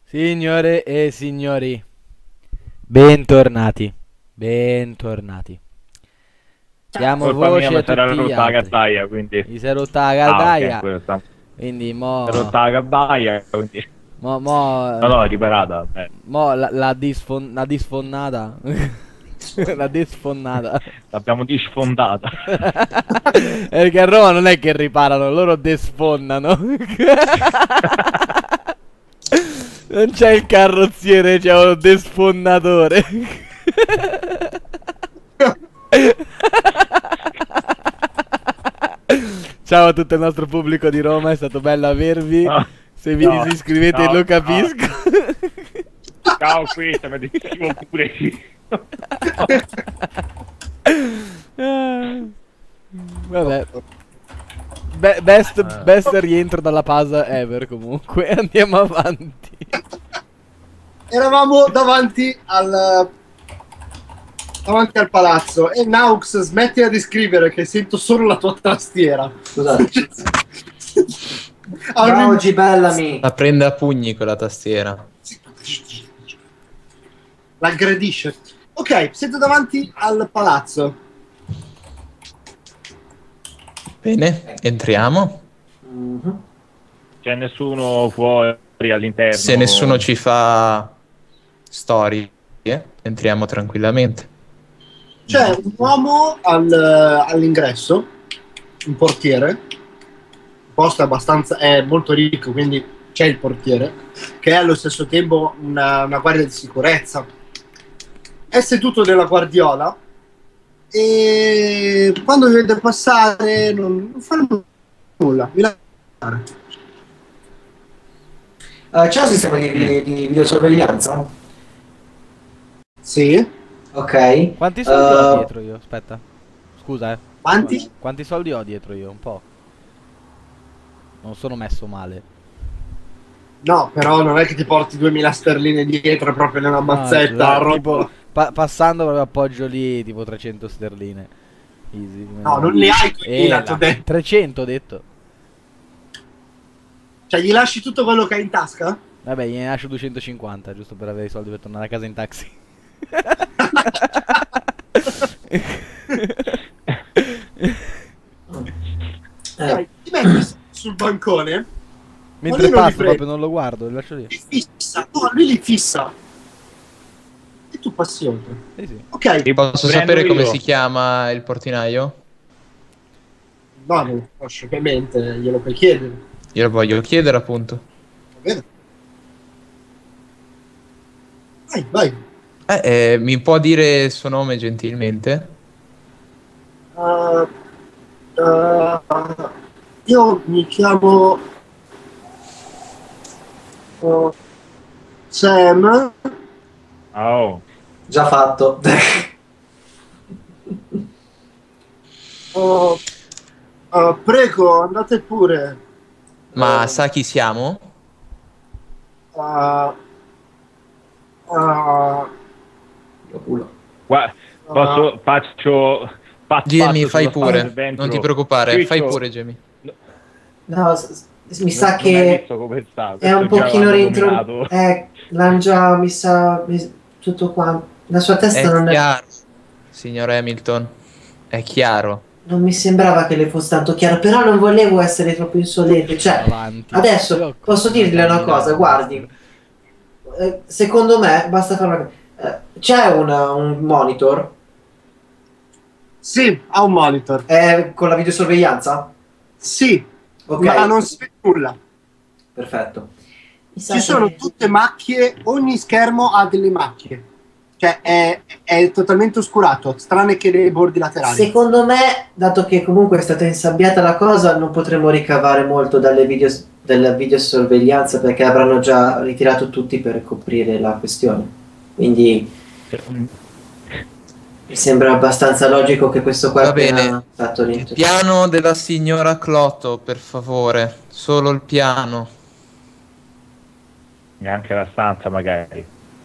Signore e signori, bentornati, bentornati. Diamo Colpa mia, voce ma a sarà tutti gli rotta la altri. caldaia, quindi... Mi si è rotta la ok, caldaia, quello sta... quindi Si è rotta la caldaia, quindi... mo, mo, No, no, è riparata. la disfonnata, la disfonnata. L'abbiamo disfondata. Perché a Roma non è che riparano, loro desfonnano. Non c'è il carrozziere, c'è uno desfonnatore. Ciao a tutto il nostro pubblico di Roma, è stato bello avervi. No, Se vi no, disiscrivete no, lo no. capisco. Ciao, qui, mi descrivo pure io. Vabbè. Best rientro dalla pausa ever comunque. Andiamo avanti. Eravamo davanti al palazzo e Naux, smettila di scrivere che sento solo la tua tastiera. Scusate. Ha un Ciao rim- Gibellami. La prende a pugni quella tastiera. L'aggredisce. Ok, siete davanti al palazzo. Bene, entriamo. C'è nessuno fuori all'interno. Se nessuno ci fa storie, entriamo tranquillamente. C'è un uomo all'ingresso, un portiere. Il posto è molto ricco, quindi c'è il portiere, che è allo stesso tempo una guardia di sicurezza. È seduto nella guardiola e quando vi vede passare non fa nulla. Vi lascia passare. C'è un sistema di videosorveglianza? Sì. Ok. Quanti soldi ho dietro io? Aspetta. Scusa, Quanti? Quanti soldi ho dietro io? Un po'. Non sono messo male. No, però non è che ti porti 2000 sterline dietro proprio nella mazzetta. No, tipo, passando proprio appoggio lì tipo 300 sterline. Easy. No, non ne hai 2000, t'ho detto. 300 ho detto. Cioè, gli lasci tutto quello che hai in tasca? Vabbè, gliene lascio 250 giusto per avere i soldi per tornare a casa in taxi. Ti metti sul bancone. Mentre Ma lui non li passo prende. proprio non lo guardo, lo lascio lì. Li fissa. No, lui li fissa. E tu passi oltre. Sì. Ok. Posso Prendo sapere come io. si chiama il portinaio? No, non lo conosco, ovviamente, glielo puoi chiedere. Io lo voglio chiedere appunto. Va bene. Vai. Mi può dire il suo nome gentilmente? Uh, io mi chiamo Sam. Oh, Già fatto. Prego, andate pure. Ma sa chi siamo? Uh, Culo. faccio... Jamie, fai sulla pure. spalla del ventro. Non ti preoccupare, Ciccio, fai pure Jamie. No, mi sa non hai che visto come sta, è un questo già pochino l'hanno rientro. nominato. L'hanno già tutto qua. La sua testa È non è. chiaro, signor Hamilton. È chiaro. Non mi sembrava che le fosse tanto chiaro, però non volevo essere troppo insolente. Cioè, Avanti. adesso Io posso dirle una cosa, guardi. Secondo me basta fare una. C'è un monitor sì, ha un monitor. con la videosorveglianza? Sì, Ok, ma non si vede nulla. perfetto. Mi sa Ci sono che- tutte macchie, ogni schermo ha delle macchie. Cioè è totalmente oscurato, tranne che nei bordi laterali. Secondo me, dato che comunque è stata insabbiata la cosa, non potremo ricavare molto dalla videosorveglianza perché avranno già ritirato tutti per coprire la questione. Quindi mi sembra abbastanza logico che questo qua Va abbia bene. fatto Il niente. piano della signora Clotto, per favore. Solo il piano. Neanche la stanza magari.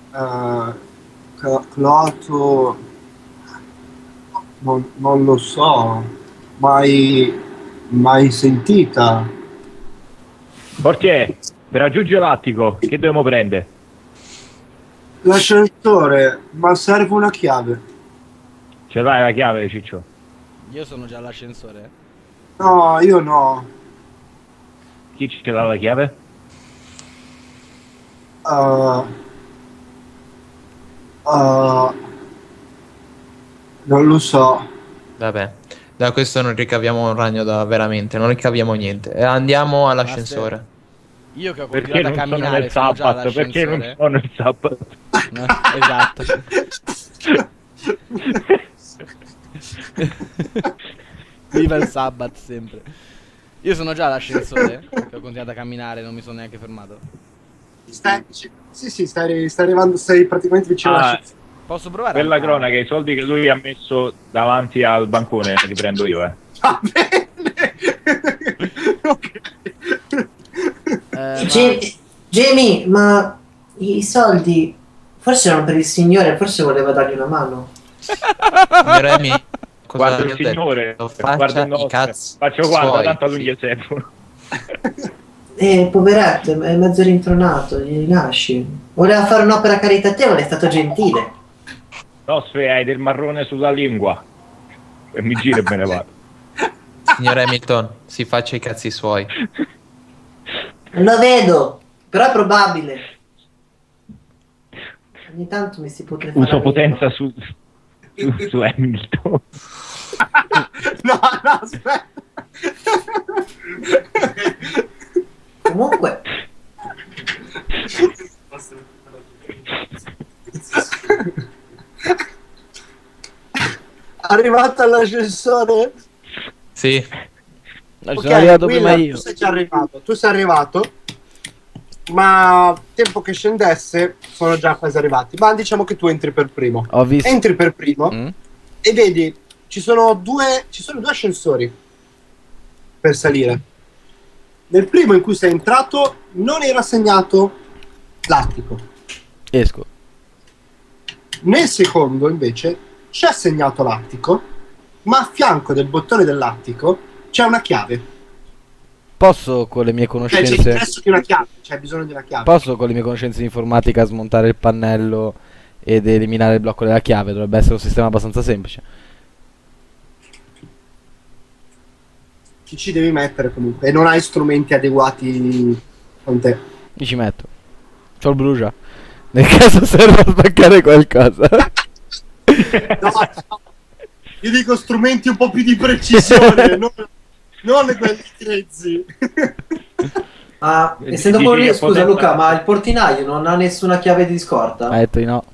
Cloto, non lo so, mai sentita. Portiere, per raggiungere l'attico, che dobbiamo prendere? L'ascensore, ma serve una chiave. Ce l'hai la chiave, Ciccio? Io sono già all'ascensore. No, io no. Chi ce l'ha la chiave? Uh, non lo so. Vabbè, da questo non ricaviamo un ragno veramente, non ricaviamo niente. Andiamo all'ascensore. Io che ho Perché continuato a non sono camminare nel sono già sabato? Perché non all'ascensore. sono nel sabato? No, esatto. Viva il Sabbath sempre. Io sono già all'ascensore, che ho continuato a camminare, non mi sono neanche fermato. Sì, stai arrivando, sei praticamente vicino alla scienza. Posso provare? Per la a- cronaca, i soldi che lui ha messo davanti al bancone li prendo io, Va bene. Ok. Jamie, ma i soldi forse erano per il signore, forse voleva dargli una mano. Signor Emi, cosa Guarda gli il ho detto? signore, Faccia guarda il i nostro. cazzi Faccio guarda, suoi, tanto a lui sì. gli servono. Poveretto, è mezzo rintronato, gli lasci. Voleva fare un'opera caritatevole, è stato gentile. No, Sfea, hai del marrone sulla lingua. E mi giro e me ne vado. Signor Hamilton, si faccia i cazzi suoi. Lo vedo, però è probabile. Ogni tanto mi si potrebbe fare Uso amico. potenza su Hamilton. No, aspetta. Comunque, Arrivato all'ascensore. Sì, No, ci Ok, sono arrivato Will, prima io. tu sei già arrivato. Tu sei arrivato. Ma tempo che scendesse sono già quasi arrivati. Ma diciamo che tu entri per primo. Ho visto. Entri per primo Mm? e vedi ci sono due ascensori per salire. Nel primo in cui sei entrato non era segnato l'attico. Esco. Nel secondo invece c'è segnato l'attico, ma a fianco del bottone dell'attico c'è una chiave. Posso con le mie Cioè c'è conoscenze. ingresso di una chiave, c'è bisogno di una chiave. Posso con le mie conoscenze di informatica smontare il pannello ed eliminare il blocco della chiave? Dovrebbe essere un sistema abbastanza semplice. Ti ci devi mettere comunque e non hai strumenti adeguati con te. Mi ci metto. C'ho il blu già. Nel caso serva a spaccare qualcosa. No, no. Io dico strumenti un po' più di precisione, non quelli grezzi. essendo Dici quello lì, che scusa potenza- Luca, ma il portinaio non ha nessuna chiave di scorta? Ha detto di no.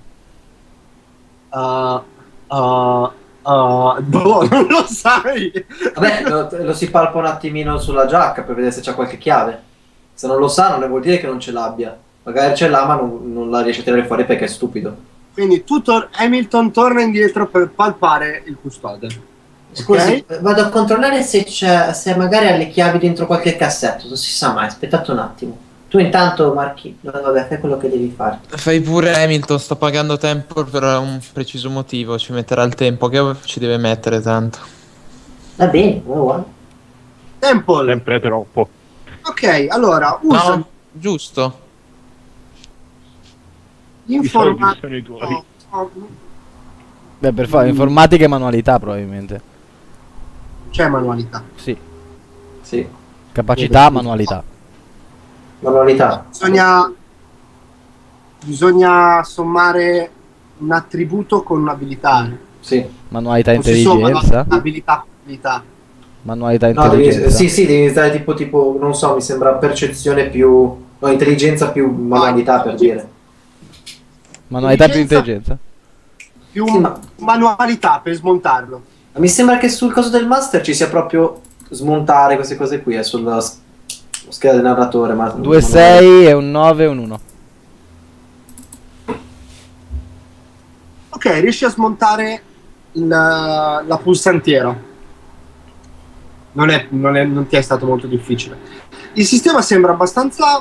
Boh, non lo sai. Vabbè, lo si palpa un attimino sulla giacca per vedere se c'è qualche chiave. Se non lo sa, non vuol dire che non ce l'abbia. Magari ce l'ha, ma non la riesce a tirare fuori perché è stupido. Quindi Hamilton torna indietro per palpare il custode. Scusi, Ok? vado a controllare se magari ha le chiavi dentro qualche cassetto. Non si sa mai, aspettate un attimo. Tu intanto marchi, vabbè, fai quello che devi fare. fai pure Hamilton, sto pagando tempo per un preciso motivo, ci metterà il tempo che ci deve mettere tanto. Va bene, guarda. Temple. Sempre troppo. Ok, allora usa No, giusto. I soldi informatica. sono i tuoi. Beh, per fare informatica e manualità probabilmente. C'è manualità. Sì. Sì, Capacità, manualità. manualità. Bisogna sommare un attributo con un'abilità. Sì. Manualità Non si somma intelligenza. abilità. Manualità No, intelligenza. sì, devi stare tipo, non so, mi sembra percezione più, no, intelligenza più manualità per dire. Manualità più intelligenza. Più Sì, ma- manualità per smontarlo. Ma mi sembra che sul coso del master ci sia proprio smontare queste cose qui, è sulla scheda del narratore. Ma 2, 6 e un 9 e un 1. Ok, riesci a smontare la pulsantiera. Non ti è stato molto difficile. Il sistema sembra abbastanza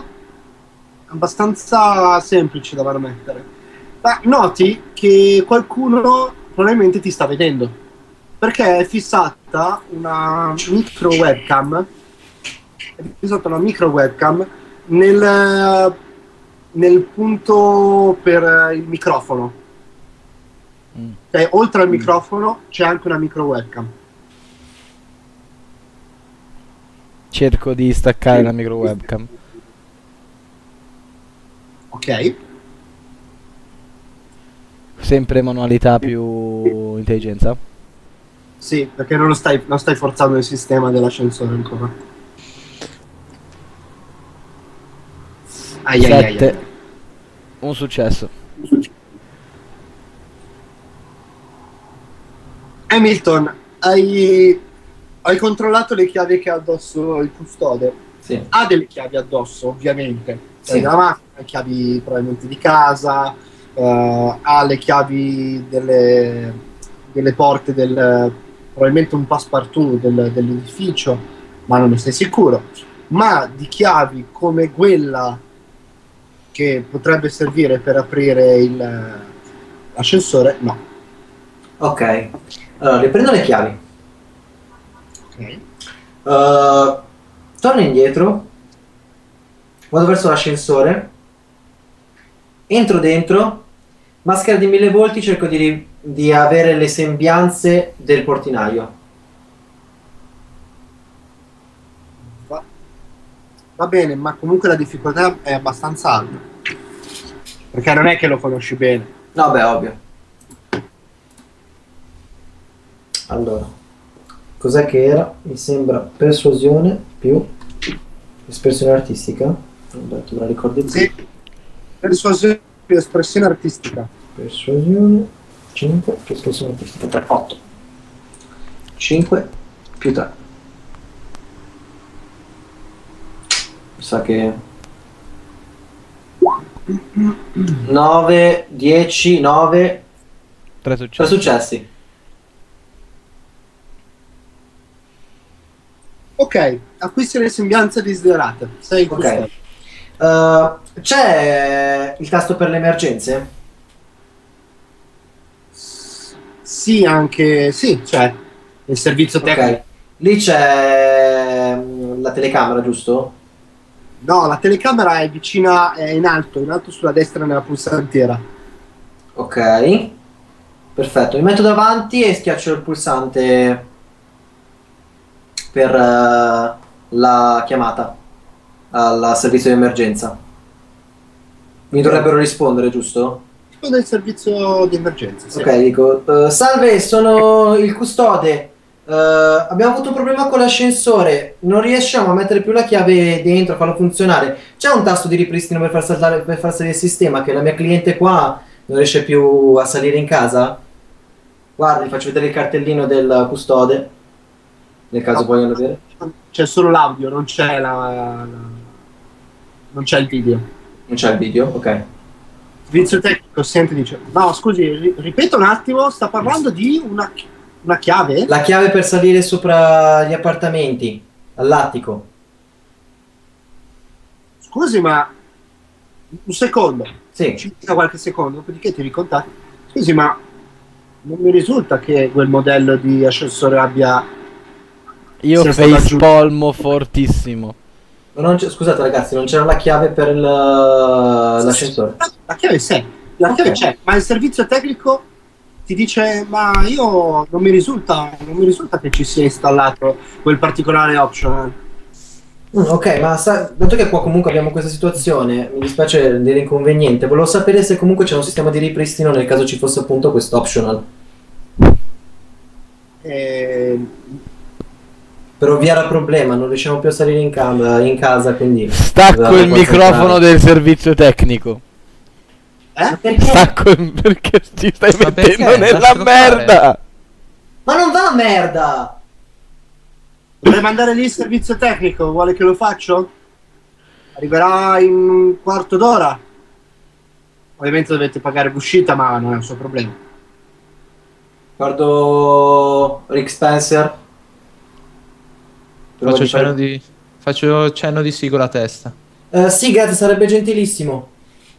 semplice da mettere. Ma noti che qualcuno probabilmente ti sta vedendo, perché è fissata una micro webcam nel nel punto per il microfono. Cioè, oltre al microfono c'è anche una micro webcam. Cerco di staccare la micro webcam. Ok. Sempre manualità più intelligenza. Sì, perché non stai forzando il sistema dell'ascensore ancora. Ai, ai, ai, ai. 7. Un successo. Hamilton, hai controllato le chiavi che ha addosso il custode? Sì. Ha delle chiavi addosso, ovviamente. Sì. Della macchina, le chiavi probabilmente di casa, ha le chiavi delle porte probabilmente un passepartout dell'edificio, ma non ne sei sicuro. Ma di chiavi come quella che potrebbe servire per aprire l'ascensore, no. Ok. Allora, riprendo le chiavi. Ok. Torno indietro. Vado verso l'ascensore. Entro dentro. Maschera di 1000 volti, cerco di avere le sembianze del portinaio. Va bene, ma comunque la difficoltà è abbastanza alta. Perché non è che lo conosci bene. No, beh, ovvio. Allora, cos'è che era? Mi sembra persuasione più espressione artistica. Vabbè, tu me la ricordi più? Sì. Persuasione più espressione artistica. Persuasione 5 più espressione artistica 3, 8. 5 più 3. Mi sa che 9, 10, 9. 3 3 successi. successi. Ok, acquisti le sembianze desiderate. Sei Ok. C'è il tasto per le emergenze? Sì, anche sì, c'è il servizio tecnico. Ok. Lì c'è la telecamera, giusto? No, la telecamera è vicina, è in alto sulla destra nella pulsantiera. Ok. Perfetto. Mi metto davanti e schiaccio il pulsante per la chiamata al servizio di emergenza. Mi dovrebbero rispondere, giusto? Del servizio di emergenza, sì. Ok, dico, salve, sono il custode. Abbiamo avuto un problema con l'ascensore. Non riusciamo a mettere più la chiave dentro, a farlo funzionare. C'è un tasto di ripristino per far salire il sistema, che la mia cliente qua non riesce più a salire in casa? Guardi, faccio vedere il cartellino del custode, nel caso No. vogliono vedere. C'è solo l'audio, non c'è non c'è il video. Non c'è il video? Ok. Il servizio tecnico sente e dice: no, scusi, ripeta un attimo, sta parlando di una chiave? La chiave per salire sopra gli appartamenti, all'attico. Scusi, ma un secondo. Sì. Ci dà qualche secondo, dopodiché ti ricontatti. Scusi, ma non mi risulta che quel modello di ascensore abbia... Io sia stato facepalmo fortissimo. Scusate ragazzi, non c'era la chiave per l'ascensore. La chiave c'è, la chiave Ok. c'è, ma il servizio tecnico ti dice: ma io non mi risulta che ci sia installato quel particolare option. Ok, ma dato che qua comunque abbiamo questa situazione, mi dispiace dell'inconveniente, volevo sapere se comunque c'è un sistema di ripristino nel caso ci fosse appunto questo optional. Per ovviare al problema, non riusciamo più a salire in casa, quindi... Stacco Dovevamo il microfono concentrare. del servizio tecnico. Ma perché? Stacco perché ti stai Ma mettendo perché? nella Lascialo merda. Ma non va merda! Dovrei mandare lì il servizio tecnico, vuole che lo faccio? Arriverà in un quarto d'ora. Ovviamente dovete pagare l'uscita, ma non è un suo problema. Guardo Rick Spencer. Faccio cenno di sì con la testa. Sì, grazie, sarebbe gentilissimo.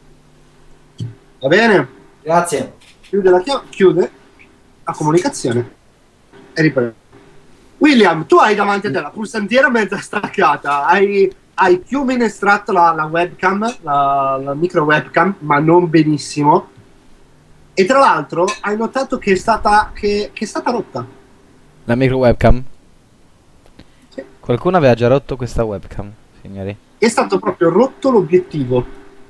Va bene? Grazie. Chiude la chiude la comunicazione e riprende. William, tu hai davanti a te la pulsantiera mezza staccata, hai hai più o meno estratto la webcam, la micro webcam, ma non benissimo. E tra l'altro hai notato che è stata rotta. La micro webcam? Sì. Qualcuno aveva già rotto questa webcam, signori? È stato proprio rotto l'obiettivo.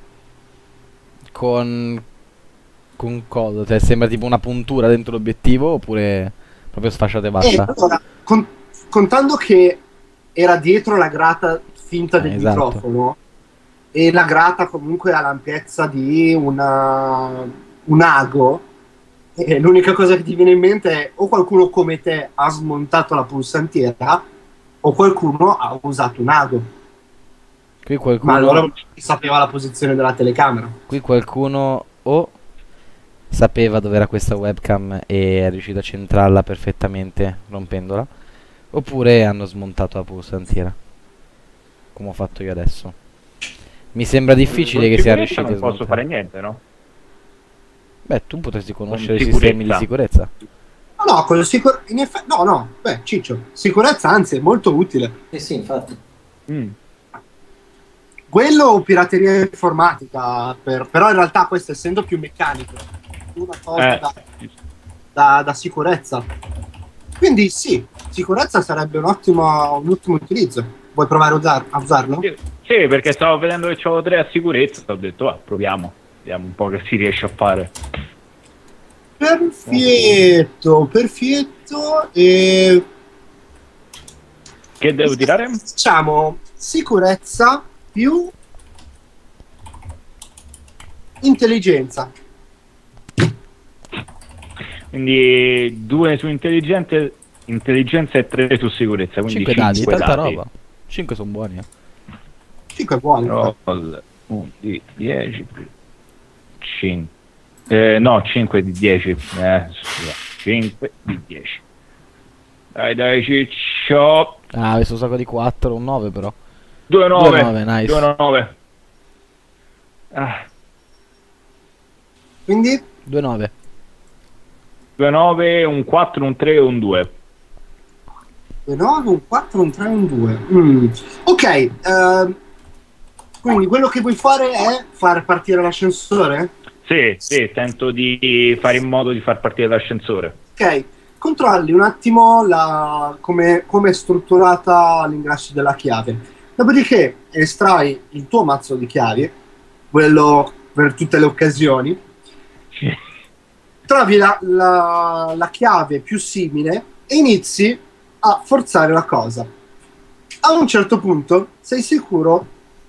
Con cosa? Cioè, sembra tipo una puntura dentro l'obiettivo oppure proprio sfasciato e E basta? allora, contando che era dietro la grata finta del Esatto. microfono, e la grata comunque ha l'ampiezza di un ago, e l'unica cosa che ti viene in mente è o qualcuno come te ha smontato la pulsantiera o qualcuno ha usato un ago. Qui Ma qualcuno, allora non sapeva la posizione della telecamera. qui qualcuno o sapeva dove era questa webcam e è riuscito a centrarla perfettamente rompendola, oppure hanno smontato la pulsantiera, come ho fatto io adesso. Mi sembra difficile Con che sia sicurezza riuscito a non posso smontare. fare niente, no? Beh, tu potresti conoscere i sicurezza. sistemi di sicurezza. No, in effetti, no, beh, Ciccio, sicurezza anzi è molto utile. Sì, infatti. Quello o pirateria informatica, però in realtà questo essendo più meccanico, una cosa da sicurezza. Quindi sì, sicurezza sarebbe un ottimo utilizzo. Vuoi provare a usarlo? Sì, perché stavo vedendo che c'avevo 3 a sicurezza, ho detto, proviamo. Vediamo un po' che si riesce a fare. Perfetto. E Che devo tirare? diciamo sicurezza più intelligenza. Quindi 2 su intelligenza e 3 su sicurezza. Quindi 5 dadi, 5 tanta dadi. roba. 5 sono buoni. 5 è buono. Roll 1 di 10 più 5. No, 5 di 10. 5 di 10. Dai, Ciccio. Ah, adesso un sacco di 4, un 9 però. 2-9. 2-9, nice. 2-9. Quindi 2-9. 2-9, un 4, un 3 e un 2. 2, 9, un 4, un 3, un 2. Ok, quindi quello che vuoi fare è far partire l'ascensore? Sì, tento di fare in modo di far partire l'ascensore. Ok, controlli un attimo come è strutturata l'ingresso della chiave. Dopodiché estrai il tuo mazzo di chiavi, quello per tutte le occasioni, trovi la chiave più simile e inizi a forzare la cosa. A un certo punto sei sicuro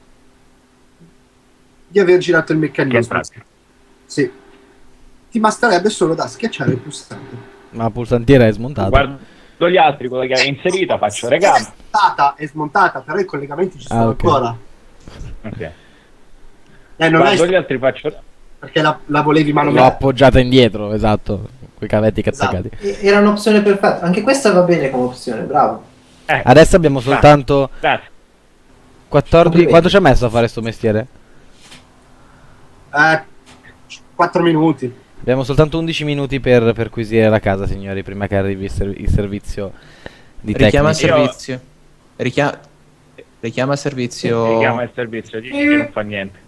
di aver girato il meccanismo. Sì. Ti basterebbe solo da schiacciare il pulsante. Ma la pulsantiera è smontata. Guardo gli altri, quella che è inserita, faccio regà. È smontata, però i collegamenti ci sono ok. ancora. Ok. Non Guardo è gli altri, faccio. perché la volevi L'ho manovrare. appoggiata indietro, esatto. Quei cavetti Esatto. cazzicati. Era un'opzione perfetta. Anche questa va bene come opzione, bravo. Adesso abbiamo soltanto Grazie. 14. Quanto ci ha messo a fare sto mestiere? 4 minuti. Abbiamo soltanto 11 minuti per perquisire la casa, signori, prima che arrivi il servizio di Richiama il tecnici. servizio. Richiama il servizio. Richiama il servizio, dici che non fa niente.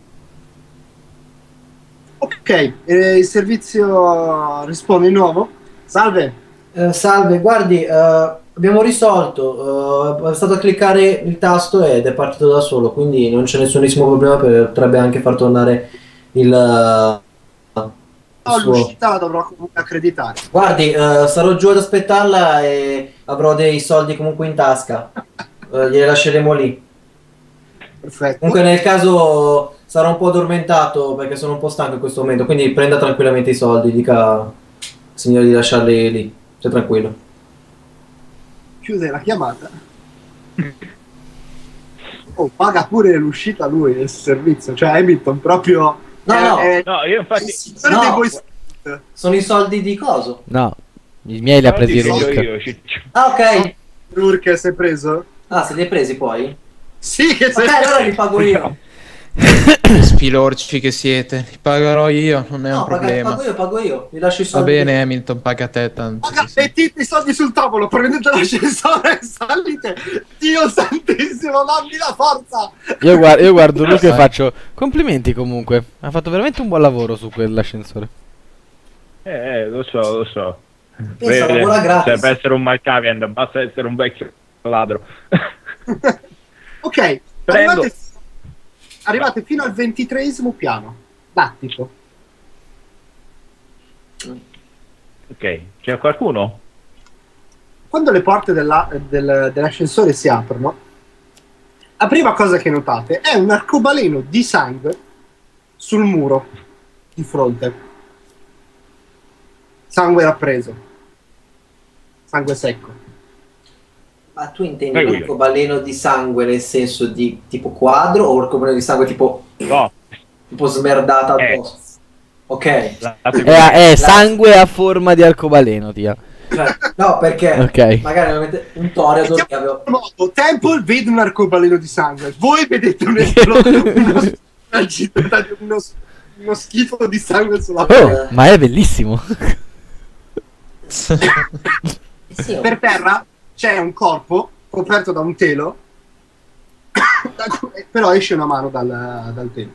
Ok, il servizio risponde di nuovo. Salve. Salve, guardi, abbiamo risolto. È stato a cliccare il tasto ed è partito da solo, quindi non c'è nessunissimo problema. Potrebbe anche far tornare il suo. L'uscita la dovrò comunque accreditare. Guardi, sarò giù ad aspettarla e avrò dei soldi comunque in tasca. Glieli lasceremo lì. Perfetto. Comunque nel caso sarò un po' addormentato perché sono un po' stanco in questo momento, quindi prenda tranquillamente i soldi, dica al signore di lasciarli lì, stia tranquillo. Chiude la chiamata. Oh, paga pure l'uscita lui nel servizio. Cioè Hamilton proprio... No, No, io infatti. No. Sono i soldi di coso. No, i miei li ha presi Io, Rook. Ciccio. Ah, ok. Rourke si è preso? Ah, se li hai presi poi? Sì, che Ok, allora li pago io. Spilorci che siete. Li pagherò io, non è un problema. Pago io, mi lascio i Va soldi. bene, Hamilton, paga te tanto. Mettete i soldi sul tavolo, prendete l'ascensore e salite. Dio santissimo, dammi la forza. Io guardo Luca e faccio complimenti comunque. Ha fatto veramente un buon lavoro su quell'ascensore. Lo so. Pensa, lavora gratis. Cioè, per essere un Malkavian, basta essere un vecchio ladro. Ok, Prendo. arrivate fino al 23esimo piano. Lattico. Ok, c'è qualcuno? Quando le porte dell'ascensore si aprono, la prima cosa che notate è un arcobaleno di sangue sul muro di fronte. Sangue rappreso. Sangue secco. Ma tu intendi un arcobaleno di sangue nel senso di tipo quadro o un arcobaleno di sangue tipo No. tipo smerdata addosso? Ok. È sangue a forma di arcobaleno, tia. Cioè, no, perché Ok. magari un Toreador che aveva... Temple vede un arcobaleno di sangue, voi vedete uno schifo di sangue sulla Oh, ma è bellissimo. Sì, Per terra c'è un corpo coperto da un telo, però esce una mano dal telo.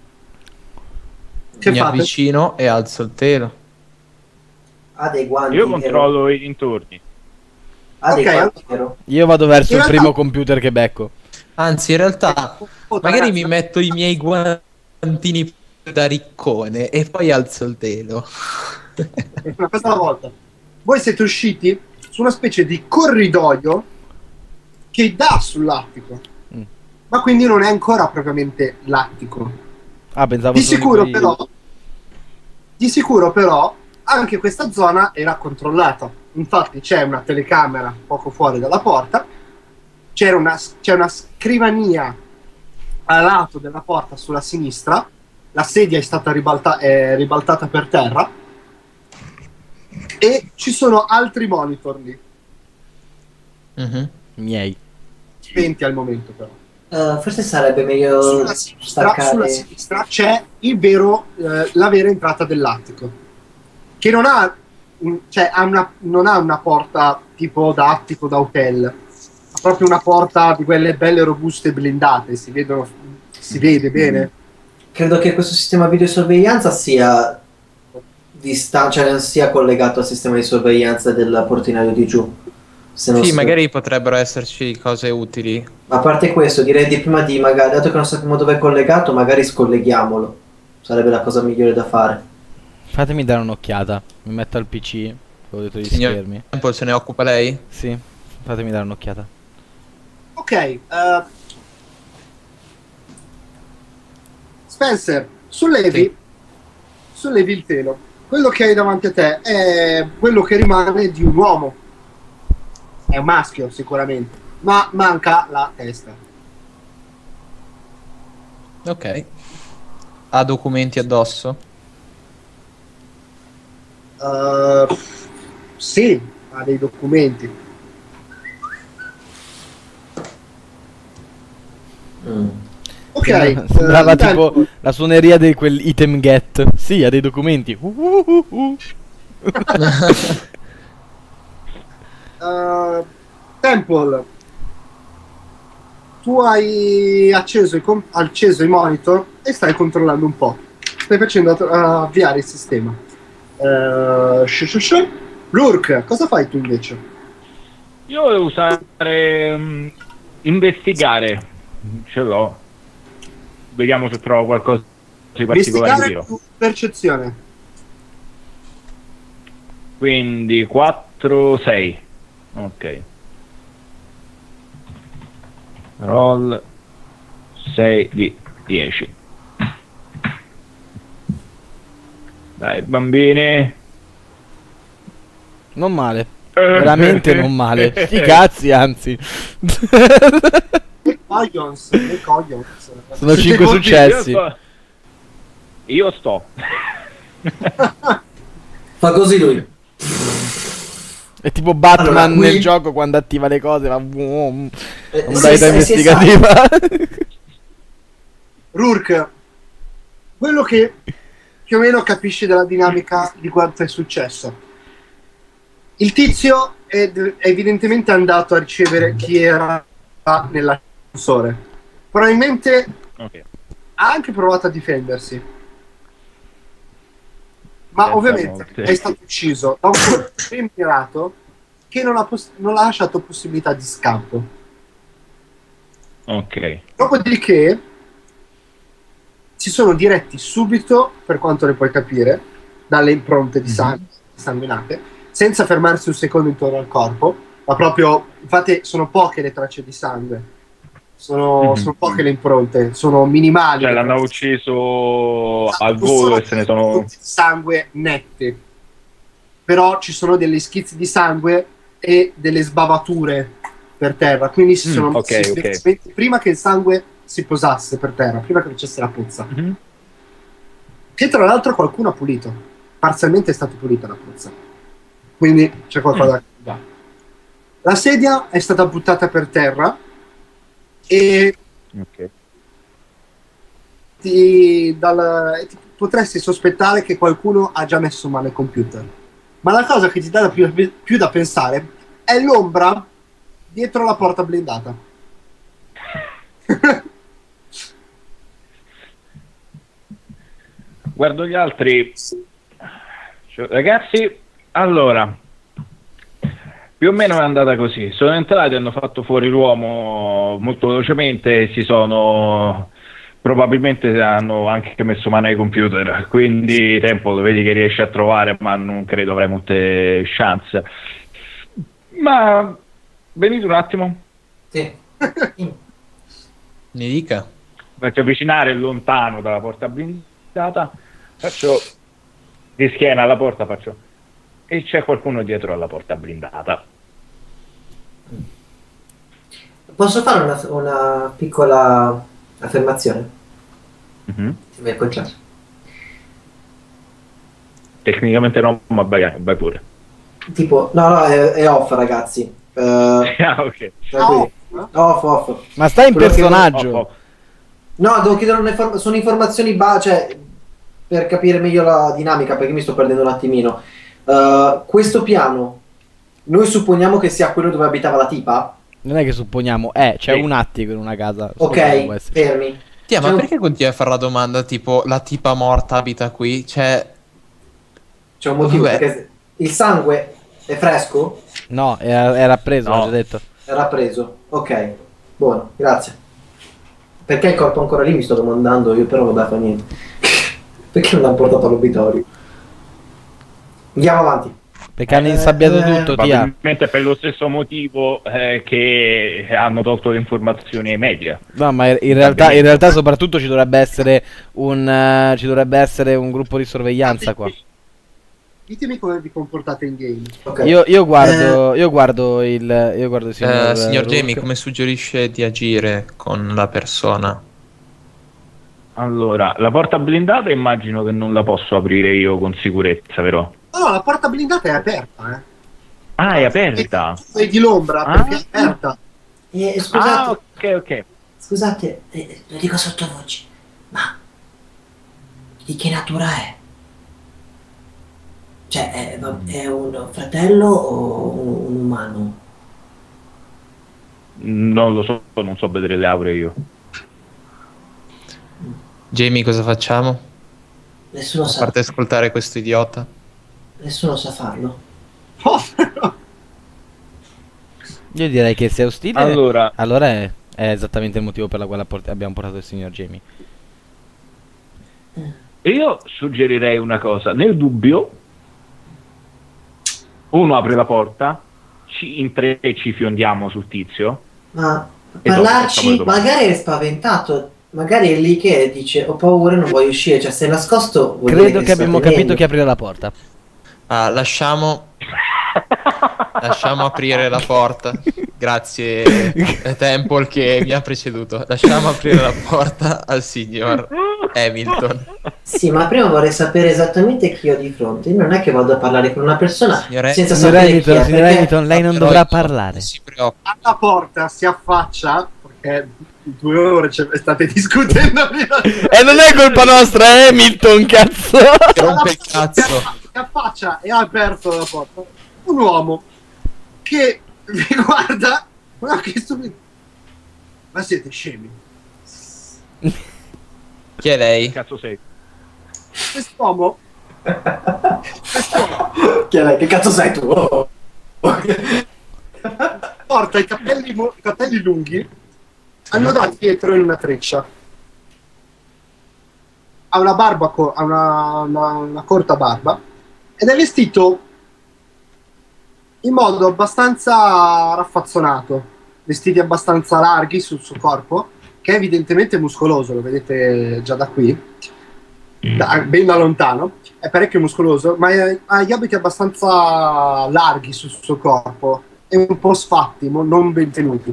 Che Mi fate? avvicino e alzo il telo. ha dei guanti. Io vero? controllo i dintorni. Ha dei Ok, guanti, vero? Io vado verso In il realtà- primo computer che becco. Anzi, in realtà, Oh, magari ragazzi, mi metto i miei guantini da riccone e poi alzo il telo. una cosa alla volta. Voi siete usciti su una specie di corridoio che dà sull'attico, Mm. ma quindi non è ancora propriamente l'attico. Ah, pensavo Di solo sicuro, di- però, anche questa zona era controllata. Infatti c'è una telecamera poco fuori dalla porta, c'è una scrivania a lato della porta sulla sinistra, la sedia è stata ribaltata per terra e ci sono altri monitor lì, Mhm. miei. 20 al momento però. Forse sarebbe meglio Sulla staccare. sinistra c'è la vera entrata dell'attico, che non ha, non ha una porta tipo da attico da hotel, ha proprio una porta di quelle belle robuste blindate, si vede bene. Credo che questo sistema videosorveglianza sia cioè non sia collegato al sistema di sorveglianza del portinaio di giù. Se non Sì, so- magari potrebbero esserci cose utili. A parte questo, direi di prima di magari, dato che non sappiamo dove è collegato, magari scolleghiamolo. Sarebbe la cosa migliore da fare. Fatemi dare un'occhiata. Mi metto al PC. Ho detto di Signor schermi. Temple, se ne occupa lei? Sì, fatemi dare un'occhiata. Ok, Spencer, sollevi il telo. Quello che hai davanti a te è quello che rimane di un uomo. È un maschio sicuramente, ma manca la testa. Ok. Ha documenti addosso? Sì, ha dei documenti. Ok, Sembrava Temple, tipo la suoneria di quel item get. Sì, ha dei documenti. Temple, tu hai acceso i monitor e stai controllando un po'. Stai facendo avviare il sistema. Lurk, cosa fai tu invece? Io devo usare investigare. Ce l'ho. Vediamo se trovo qualcosa di particolare in Investigare giro. su percezione. Quindi 4, 6. Ok. Roll 6 di 10. Dai, bambini. Non male. Veramente non male. Sti cazzi, anzi. Le coglions. Sono 5 successi. Io sto. Fa così lui. È tipo Batman Allora, qui- nel gioco quando attiva le cose. Va... Sì, Modalità sì, investigativa. Rourke, quello che più o meno capisci della dinamica di quanto è successo. Il tizio è evidentemente andato a ricevere chi era nell'ascensore. Probabilmente ha anche provato a difendersi. Ma ovviamente è stato ucciso da un colpo immirato che non ha lasciato possibilità di scampo. Ok. Dopodiché si sono diretti subito, per quanto ne puoi capire, dalle impronte di sangue sanguinate, senza fermarsi un secondo intorno al corpo, ma proprio, infatti sono poche le tracce di sangue, sono poche le impronte, sono minimali. Cioè l'hanno ucciso al volo e se ne sono... sangue nette, però ci sono degli schizzi di sangue e delle sbavature per terra, quindi si sono messi prima che il sangue si posasse per terra, prima che facesse la puzza, che tra l'altro qualcuno ha pulito, parzialmente è stata pulita la puzza, quindi c'è qualcosa da... La sedia è stata buttata per terra e potresti sospettare che qualcuno ha già messo mano al computer, ma la cosa che ti dà più da pensare è l'ombra dietro la porta blindata. Guardo gli altri. Cioè, ragazzi, allora, più o meno è andata così. Sono entrati, hanno fatto fuori l'uomo molto velocemente, probabilmente hanno anche messo mano ai computer, quindi tempo lo vedi che riesce a trovare, ma non credo avrai molte chance. Ma venite un attimo. Sì. Ne dica. Faccio avvicinare lontano dalla porta blindata, faccio di schiena alla porta, faccio, e c'è qualcuno dietro alla porta blindata. Posso fare una piccola affermazione? Se mi è concesso. Tecnicamente no, ma vai pure. Tipo, no, è off, ragazzi. Ok. Off. Ma stai in Quello personaggio. No, devo chiedere sono informazioni cioè, per capire meglio la dinamica, perché mi sto perdendo un attimino. Questo piano, noi supponiamo che sia quello dove abitava la tipa? Non è che supponiamo, c'è un attico in una casa. Ok, fermi. Ma perché continui a fare la domanda tipo la tipa morta abita qui? C'è un motivo, Vabbè. perché il sangue è fresco? No, era preso, No. l'ho già detto. Era preso. Ok, buono, grazie. Perché il corpo è ancora lì, mi sto domandando, io però vabbè, fa niente. Perché non l'hanno portato all'obitorio? Andiamo avanti. Perché hanno insabbiato tutto, Tia. Probabilmente per lo stesso motivo che hanno tolto le informazioni ai media. No, ma in realtà soprattutto ci dovrebbe essere un gruppo di sorveglianza qua. Ditemi come vi comportate in game. Ok. Io guardo il signor signor Jamie, Rourke. come suggerisce di agire con la persona? Allora, la porta blindata immagino che non la posso aprire io con sicurezza, vero? No, la porta blindata è aperta, Ah, è aperta. Vedi l'ombra perché è aperta. Scusate, Ok. scusate, lo dico sottovoce, ma di che natura è? Cioè, è un fratello o un umano? Non lo so, non so vedere le aure io. Jamie, cosa facciamo? Nessuno A sa, parte ascoltare questo idiota? nessuno sa farlo. Io direi che se è ostile, Allora, è esattamente il motivo per la quale abbiamo portato il signor Jamie. io suggerirei una cosa. Nel dubbio, uno apre la porta, in tre ci fiondiamo sul tizio. Ma E parlarci, dopo facciamo le magari è spaventato, magari è lì che dice ho paura, non voglio uscire, cioè se è nascosto vuol dire Credo che sta abbiamo tenendo. capito chi aprire la porta. Lasciamo aprire la porta. Grazie Temple che mi ha preceduto. Lasciamo aprire la porta al signor Hamilton. Sì, ma prima vorrei sapere esattamente chi ho di fronte. Io non è che vado a parlare con una persona Signor senza Signor sapere chi è, Hamilton, perché- Hamilton, lei non Però dovrà io- parlare. Si preoccupi. Alla porta si affaccia, perché 2 ore state discutendo. E non è colpa nostra, è Hamilton, cazzo! Che rompe il cazzo. Si affaccia e ha aperto la porta. Un uomo che mi guarda, ma che stupido. Ma siete scemi? Chi è lei? Cazzo sei? Quest'uomo Chi è lei? Che cazzo sei tu? Oh. porta i capelli lunghi annodati dietro in una treccia. Ha una barba, ha una corta barba ed è vestito in modo abbastanza raffazzonato, vestiti abbastanza larghi sul suo corpo, che è evidentemente muscoloso, lo vedete già da qui, ben da lontano, è parecchio muscoloso, ma ha gli abiti abbastanza larghi sul suo corpo e un po' sfatti, non ben tenuti.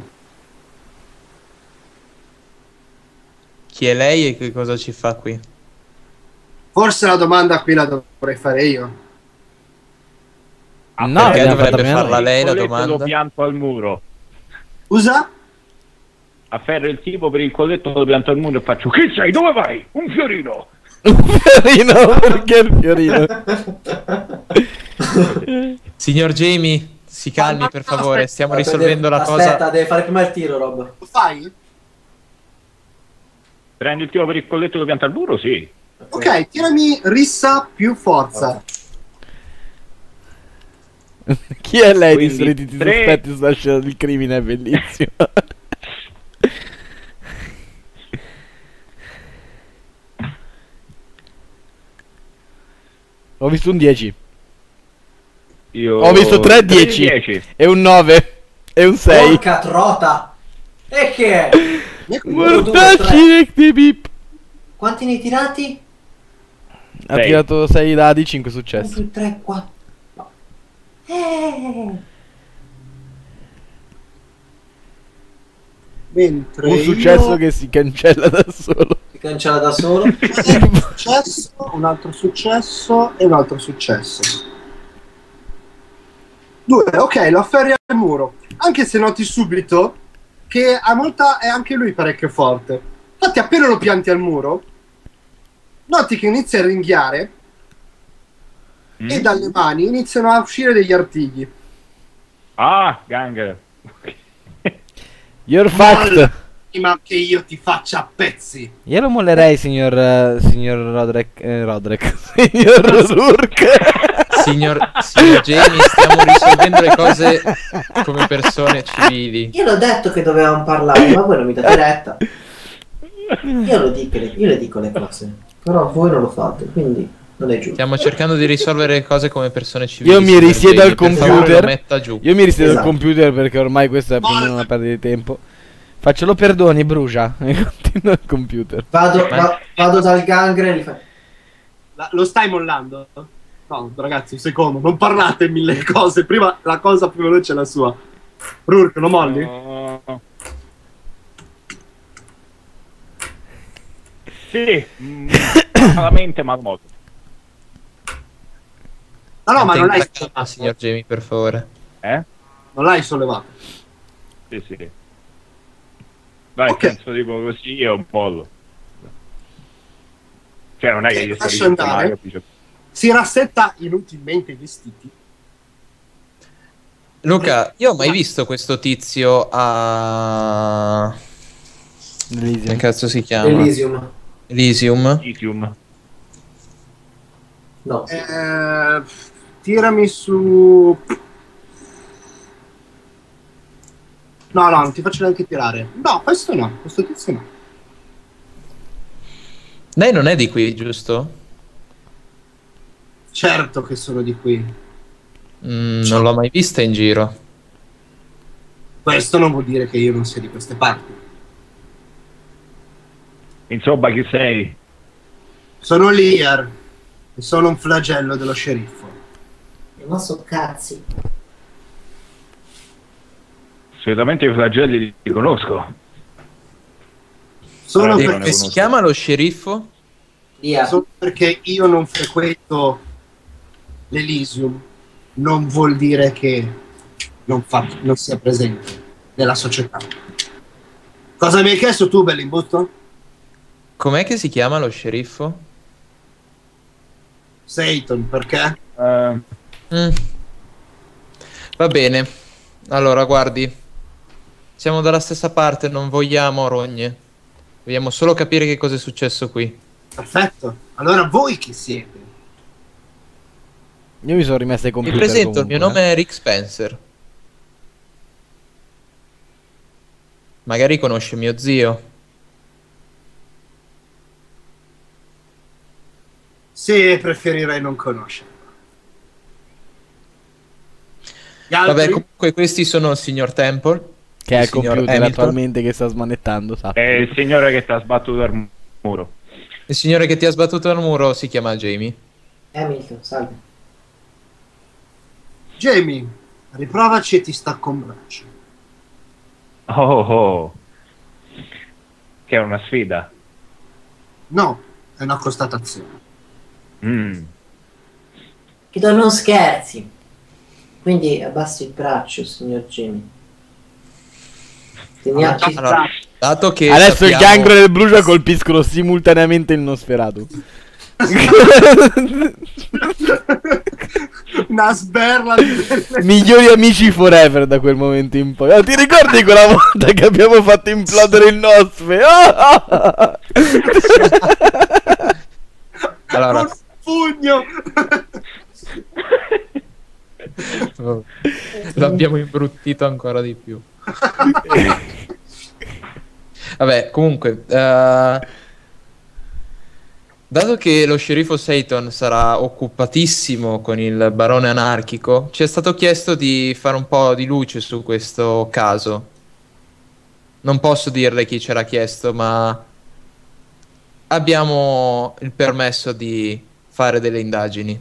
Chi è lei e che cosa ci fa qui? Forse la domanda qui la dovrei fare io. No, Perché l'abbiamo dovrebbe fatta prima farla noi. lei la Lo domanda? pianto al muro. Scusa? Afferro il tipo per il colletto, lo pianto al muro e faccio: chi sei? Dove vai? Un fiorino! Un fiorino, perché il fiorino? Signor Jamie, si calmi per favore, stiamo risolvendo la cosa. Aspetta, deve fare prima il tiro, Rob. Lo fai? Prendi il tipo per il colletto e lo pianto al muro? Sì. Ok, tirami rissa più forza. Chi è lei di Quindi, soliti ti 3. sospetti sulla scena del crimine? È bellissimo. Ho visto un 10. Io... Ho visto 3 10. 10. E un 9. E un 6. Porca trota! E che? Mortacci di bip. Quanti ne hai tirati? Ha Sei. tirato 6 dadi, 5 1, successi. 2, 3, 4. No. Mentre Un successo io... che si cancella da solo. Si cancella da solo. un altro successo e un altro successo. 2, ok, lo afferri al muro. Anche se noti subito che è anche lui parecchio forte. Infatti appena lo pianti al muro, noti che inizia a ringhiare e dalle mani iniziano a uscire degli artigli. Ah, Ganger. You're fucked. Prima che io ti faccia a pezzi. Io lo mollerei, signor Roderick. Signor Rourke. Signor Jamie, stiamo risolvendo le cose come persone civili. Io l'ho detto che dovevamo parlare, ma voi non mi date retta. Io le dico le cose, però voi non lo fate, quindi non è giusto. Stiamo cercando di risolvere le cose come persone civili. Io mi signor risiedo al Jamie, per favore, computer. lo metta giù. Io mi risiedo al Esatto. computer perché ormai questa è più o meno una perdita di tempo. Faccio lo perdoni, brucia. E continuo al computer. Vado dal Gangre e gli faccio... Lo stai mollando? No, ragazzi, un secondo, non parlate mille cose. Prima la cosa più veloce è la sua. Rourke, lo molli? No. Sì, malamente ma molto. No, ma non l'hai Mantenga la calma, signor Jamie, per favore. Non l'hai sollevato. Sì, sì. Vai, Ok. penso tipo così io mollo. Cioè non è che io sto Lascia ridendo, andare. ma capisci? Si rassetta inutilmente i vestiti. Luca, io ho mai visto questo tizio a... Elysium. Che cazzo si chiama? Elysium. Elysium. Lithium. No. Tirami su... No, non ti faccio neanche tirare. No, questo no, questo tizio no. Lei non è di qui, giusto? Certo che sono di qui. Non l'ho mai vista in giro. Questo non vuol dire che io non sia di queste parti. Insomma, chi sei? Sono Lear e sono un flagello dello sceriffo. Ma so cazzi. Solitamente i flagelli li conosco. Solo, Io E non ne come perché, si conosco. chiama lo sceriffo? Via. solo perché io non frequento l'Elysium non vuol dire che non sia presente nella società. Cosa mi hai chiesto tu, Bellimbutto? Com'è che si chiama lo sceriffo? Satan, perché? Mm. Va bene. Allora, guardi. Siamo dalla stessa parte, non vogliamo rogne. Vogliamo solo capire che cosa è successo qui. Perfetto. Allora voi chi siete? Io mi sono rimesso ai Mi computer presento, il mio comunque, nome è Rick Spencer. Magari conosce mio zio. Sì, preferirei non conoscerlo. Gli altri? Vabbè, comunque questi sono il signor Temple. che è il signor computer Hamilton. attualmente che sta smanettando, È sappi. il signore che ti ha sbattuto al muro. Il signore che ti ha sbattuto al muro si chiama Jamie. Hamilton, salve. Jamie, riprovaci e ti stacco un braccio. Oh, oh. Che è una sfida. No, è una constatazione. Chiedo non scherzi. Quindi abbassi il braccio, signor Jimmy. Teniamoci Allora, dato che Adesso il sappiamo- cancro e il brucia colpiscono simultaneamente il Nosferatu. Una sberla di... Migliori amici forever da quel momento in poi. Oh, ti ricordi quella volta che abbiamo fatto implodere il Nosfe? Allora, Con un pugno! l'abbiamo imbruttito ancora di più. Vabbè, comunque, dato che lo sceriffo Satan sarà occupatissimo con il barone anarchico, ci è stato chiesto di fare un po' di luce su questo caso. Non posso dirle chi ce l'ha chiesto, ma abbiamo il permesso di fare delle indagini.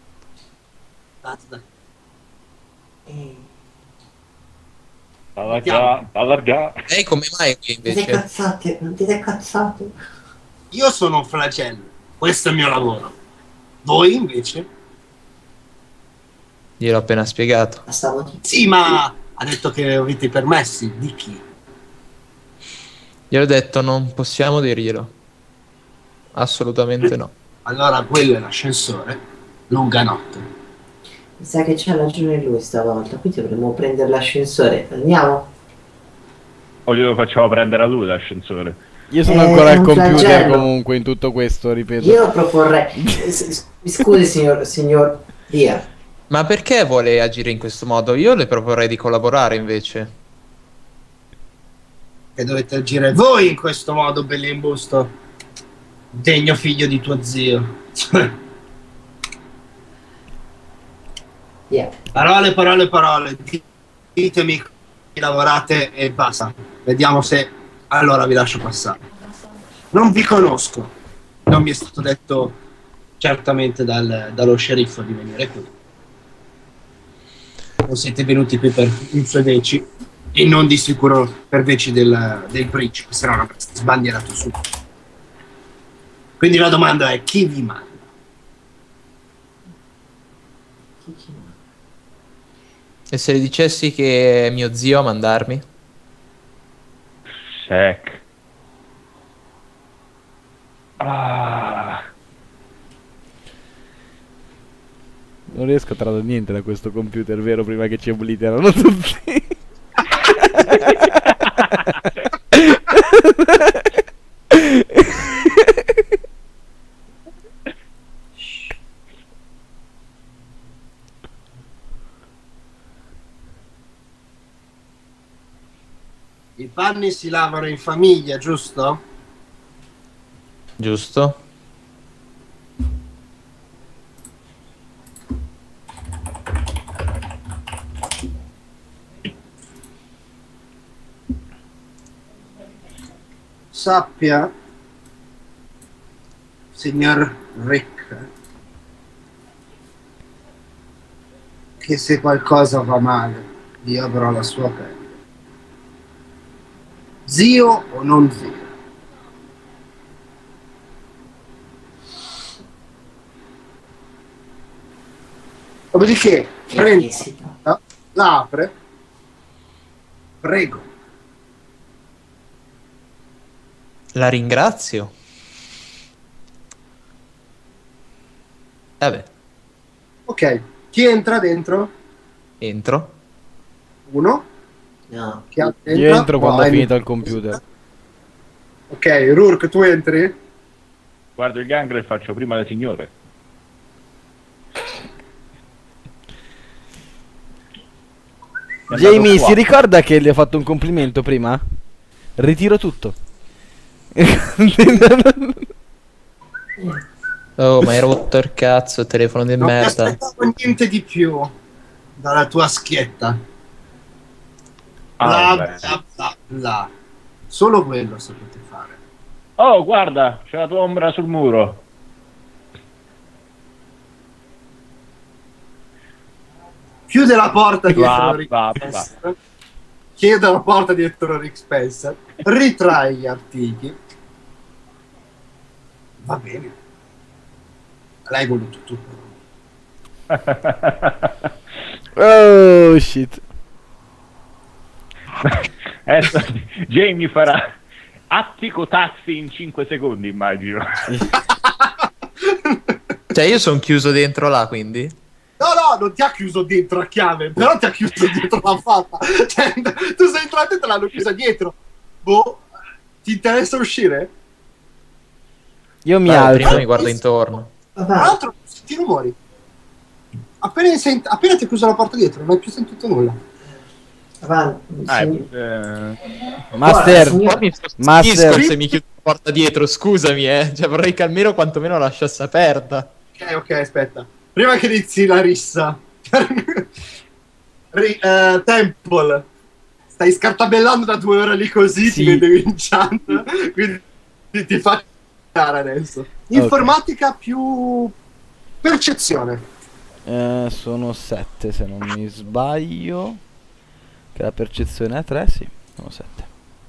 Allarga. Lei come mai qui dite invece? cazzate, non dite cazzate. Io sono un flagello, questo è il mio lavoro. Voi invece? Gliel'ho appena spiegato. Stavo di... Sì, ma ha detto che avete i permessi. Di chi? Gliel'ho detto, non possiamo dirglielo. Assolutamente no. Allora quello è l'ascensore, lunga notte. Mi sa che c'ha ragione lui stavolta, quindi dovremmo prendere l'ascensore. Andiamo? O glielo facciamo prendere a lui l'ascensore. Io sono È ancora al un computer flagello. comunque in tutto questo, ripeto. Io proporrei... Mi scusi signor Dia. Ma perché vuole agire in questo modo? Io le proporrei di collaborare invece. Che dovete agire voi in questo modo, Bellimbusto. Degno figlio di tuo zio. Yeah. Parole, parole, parole. Ditemi chi lavorate e basta. Vediamo se allora vi lascio passare. Non vi conosco. Non mi è stato detto certamente dallo sceriffo di venire qui. Non siete venuti qui per infedeci e non di sicuro per veci del principe, se no non avreste sbandierato su. Quindi la domanda è: chi vi manda? E se le dicessi che è mio zio a mandarmi? Sec. Ah. Non riesco a tradurre niente da questo computer, vero? Prima che ci obliterano tutti. I panni si lavano in famiglia, giusto? Giusto? Sappia, signor Rick, che se qualcosa va male, io avrò la sua pelle. Zio o non zio? Dopodiché, prendi, la apre, prego. La ringrazio. Vabbè, Ok, chi entra dentro? entro. Uno. No. Chi entra? Io entro quando ho Vai. finito il computer. Ok, Rourke, tu entri? Guardo il gangle e faccio prima le signore. È andato Jamie, qua. si ricorda che le ho fatto un complimento prima? Ritiro tutto. Oh, ma hai rotto il cazzo, telefono di Non mi merda. aspettavo niente di più dalla tua schietta. Ah, Bla vabbè. bla bla bla. Solo quello sapete fare. Oh, guarda, c'è la tua ombra sul muro. Chiude la porta dietro Bla, Rick bla, Spencer. Chiude la porta dietro Rick Spencer. Ritrae gli artigli. Va bene. L'hai voluto tu. Oh shit. Adesso Jamie farà attico taxi in 5 secondi, immagino. Cioè, io sono chiuso dentro là, quindi. No, no, non ti ha chiuso dentro a chiave, però ti ha chiuso dietro la fatta. Cioè, tu sei entrato e te l'hanno chiusa dietro. Boh, ti interessa uscire? Io mi Vabbè, prima alzo. mi guardo intorno. Tra Avanti. l'altro, senti rumori. Appena ti ha chiuso la porta dietro, non hai più sentito nulla. Avanti. Master, signor- Poi mi Master. stupisco se mi chiudo la porta dietro, scusami, Cioè, vorrei che almeno quantomeno lasciasse aperta. Ok, aspetta. Prima che inizi la rissa. Temple. Stai scartabellando da 2 ore lì così, Sì. ti vedevo in chat. Quindi ti faccio fare adesso. Informatica più percezione. Sono 7 se non mi sbaglio. Che la percezione è 3, sì. Sono 7.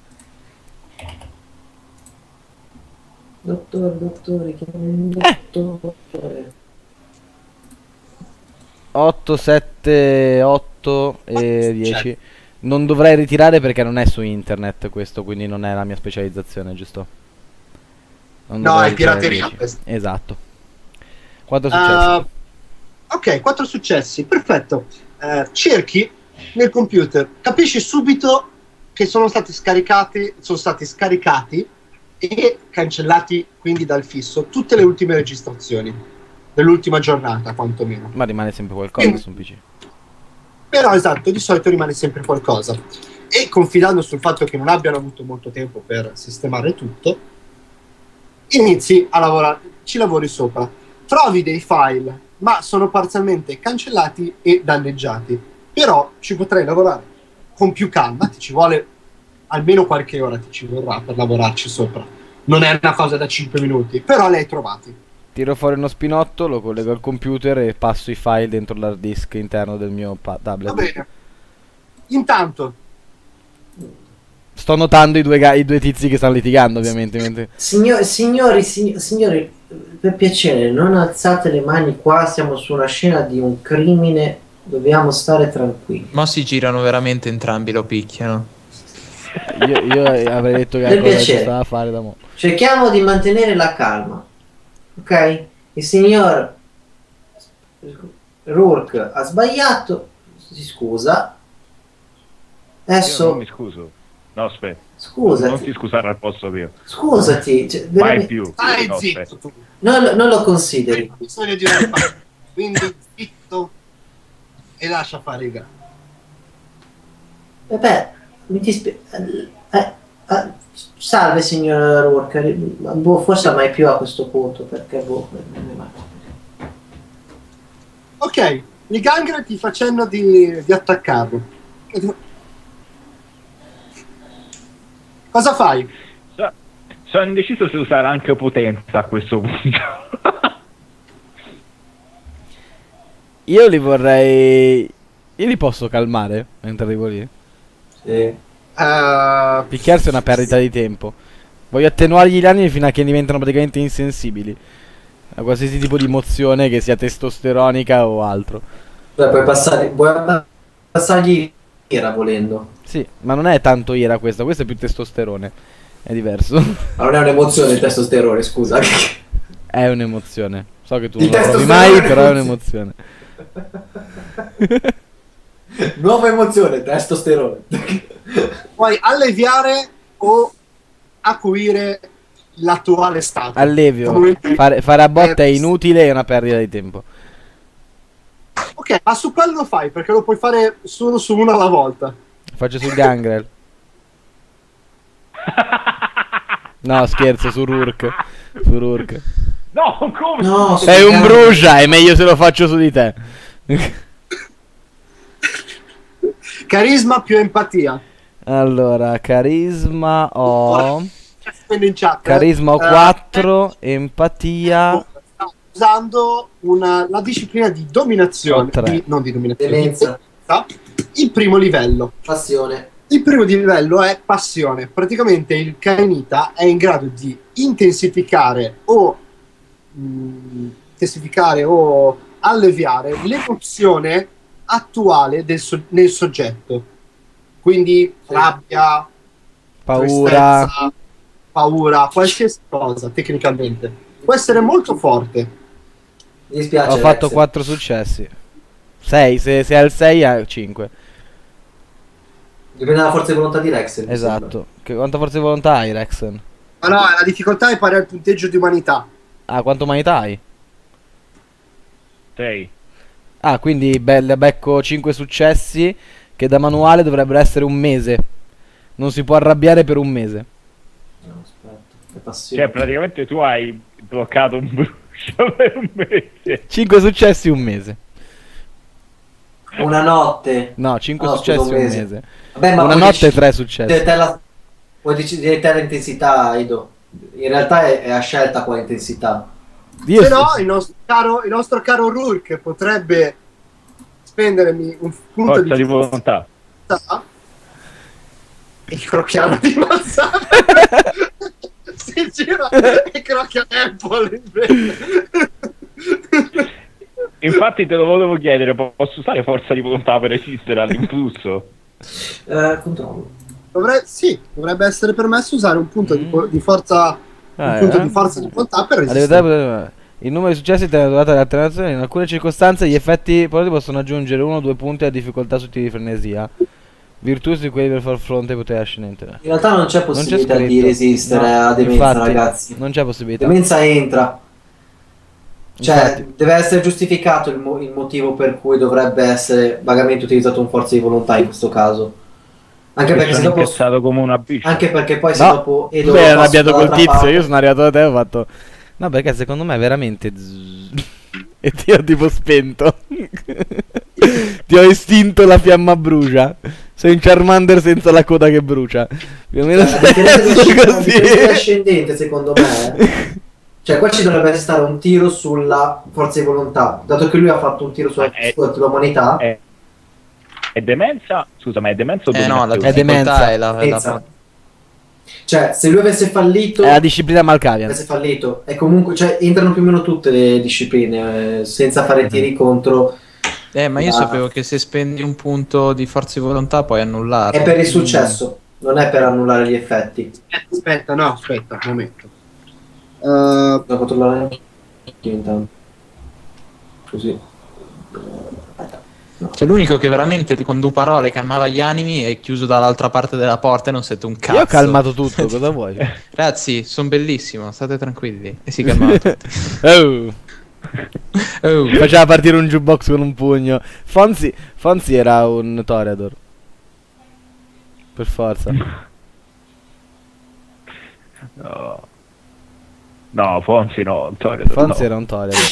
Dottore, chiami il dottore. 8, 7, 8 e 10. Non dovrei ritirare perché non è su internet questo, quindi non è la mia specializzazione, giusto? Non No, dovrei è ritirare pirateria 10. questo. Esatto. Quanto è successo? Ok, 4 successi, perfetto. Cerchi nel computer, capisci subito che sono stati scaricati e cancellati quindi dal fisso tutte le ultime registrazioni dell'ultima giornata, quantomeno. Ma rimane sempre qualcosa su un PC. Però esatto, di solito rimane sempre qualcosa. E confidando sul fatto che non abbiano avuto molto tempo per sistemare tutto, inizi a lavorare, ci lavori sopra. Trovi dei file, ma sono parzialmente cancellati e danneggiati. Però ci potrei lavorare con più calma, ti ci vuole almeno qualche ora, ti ci vorrà per lavorarci sopra. Non è una cosa da 5 minuti, però li hai trovati. Tiro fuori uno spinotto, lo collego al computer e passo i file dentro l'hard disk interno del mio tablet. Va bene. Intanto, Sto notando i due tizi che stanno litigando, ovviamente. mentre- Signori, per piacere, non alzate le mani qua, siamo su una scena di un crimine, dobbiamo stare tranquilli. Ma si girano veramente entrambi, lo picchiano. Io avrei detto che Per ancora ci piacere. stava a fare da mo'. Cerchiamo di mantenere la calma, ok? Il signor Rourke ha sbagliato, si scusa. Io non Adesso, mi scuso. No, aspetta. Non ti scusati, scusare al posto mio. scusati, cioè, Mai veramente- più. stai No, zitto aspetta. tu. non lo consideri. Hai bisogno di una parte. Quindi zitto e lascia fare i gatti. Vabbè, mi dispiace. Salve signor Rourke, boh, forse mai più a questo punto perché boh, Ok, i gangrel ti facendo di attaccarlo. Cosa fai? Sono indeciso se usare anche potenza a questo punto. Io li vorrei... Io li posso calmare mentre arrivo lì? sì. Picchiarsi è una perdita di tempo. Voglio attenuargli gli anni fino a che diventano praticamente insensibili a qualsiasi tipo di emozione, che sia testosteronica o altro. Beh, puoi passargli ira volendo. Sì, ma non è tanto ira questa è più testosterone. È diverso. Ma non è un'emozione il testosterone, scusa. È un'emozione. So che tu Il non lo provi testosterone mai, è però è un'emozione. Nuova emozione, testosterone. Puoi alleviare o acuire l'attuale stato. Allevio. Fare a botte è inutile e una perdita di tempo. Ok, ma su quello lo fai perché lo puoi fare solo su uno alla volta. Faccio sul Gangrel. No, scherzo, su Rourke. Su Rourke. No, come? No, Sei un brucia, è meglio se lo faccio su di te. Carisma più empatia. Allora, carisma ho... Spendo in chat. Carisma ho 4, empatia... Sta usando la disciplina di dominazione. Ho 3. Non di dominazione. Demenza. Il primo livello. Passione. Il primo livello è passione. Praticamente il Kainita è in grado di intensificare o alleviare l'emozione attuale nel soggetto. Quindi rabbia, Paura... tristezza, paura, qualsiasi cosa tecnicamente. Può essere molto forte. Mi dispiace. Ho fatto Rex. 4 successi. 6, se al 6 ha 5. Dipende dalla forza di volontà di Rex. mi sembra. Esatto. Quanta forza di volontà hai, Rexen? Ma no, la difficoltà è pari al punteggio di umanità. Ah, quanto umanità hai? 6. Ah, quindi becco 5 successi che da manuale dovrebbero essere un mese. Non si può arrabbiare per un mese. No, aspetta. Che passione. Cioè, praticamente tu hai bloccato un brucio per un mese. 5 successi un mese. Una notte. No, 5 No, successi scusa, un un mese. mese. Vabbè, ma Una poi notte e 3 successi. Puoi decidere te l'intensità, Edo. In realtà è a scelta quale intensità. Io Se no, il nostro caro Rourke potrebbe spendermi un punto Forza di volontà. e crocchiare di mazzata. Si gira e crocchia Apple invece. Infatti te lo volevo chiedere, posso usare forza di volontà per resistere all'impulso? Controllo. Dovrebbe essere permesso usare un punto di forza. Un punto di forza di volontà per resistere. Il numero di successi della durata dell'alternazione. In alcune circostanze gli effetti potenti possono aggiungere 1 o 2 punti a difficoltà sottili di frenesia. Virtù su quelli per far fronte ai poteri ascendenti. In realtà non c'è possibilità di scritto. resistere No, a demenza, infatti, ragazzi. non c'è possibilità. Demenza entra. Cioè, Infatti. deve essere giustificato il motivo per cui dovrebbe essere vagamente utilizzato un forza di volontà in questo caso. Anche perché se sono dopo. incazzato come una biscia. Anche perché poi se No, dopo tu Edo sei passa arrabbiato col dall'altra tizio. parte- Io sono arrivato da te e ho fatto. No, perché secondo me è veramente. E ti ho tipo spento. Ti ho estinto la fiamma brucia. Sei un Charmander senza la coda che brucia. Più o meno è ascendente secondo me. Cioè qua ci dovrebbe stare un tiro sulla forza di volontà, dato che lui ha fatto un tiro sull'umanità. È demenza? Scusa, ma è demenza o No, la dominazione? È demenza. difficoltà è la Demenza. Cioè se lui avesse fallito, È la disciplina Malkavian. avesse fallito, e comunque cioè, entrano più o meno tutte le discipline senza fare tiri contro. Ma io Ah. sapevo che se spendi un punto di forza di volontà puoi annullarlo. È per il successo, non è per annullare gli effetti. Aspetta, un momento. Devo controllare intanto. Così. Cioè l'unico che veramente con due parole calmava gli animi è chiuso dall'altra parte della porta e non sente un cazzo. Io ho calmato tutto, cosa vuoi? Ragazzi, sono bellissimo, state tranquilli. E si calmava tutti. Oh. Oh. Faceva partire un jukebox con un pugno. Fonzi era un Toreador. Per forza. No, Fonzi no. Fonzi no. era un Toreador.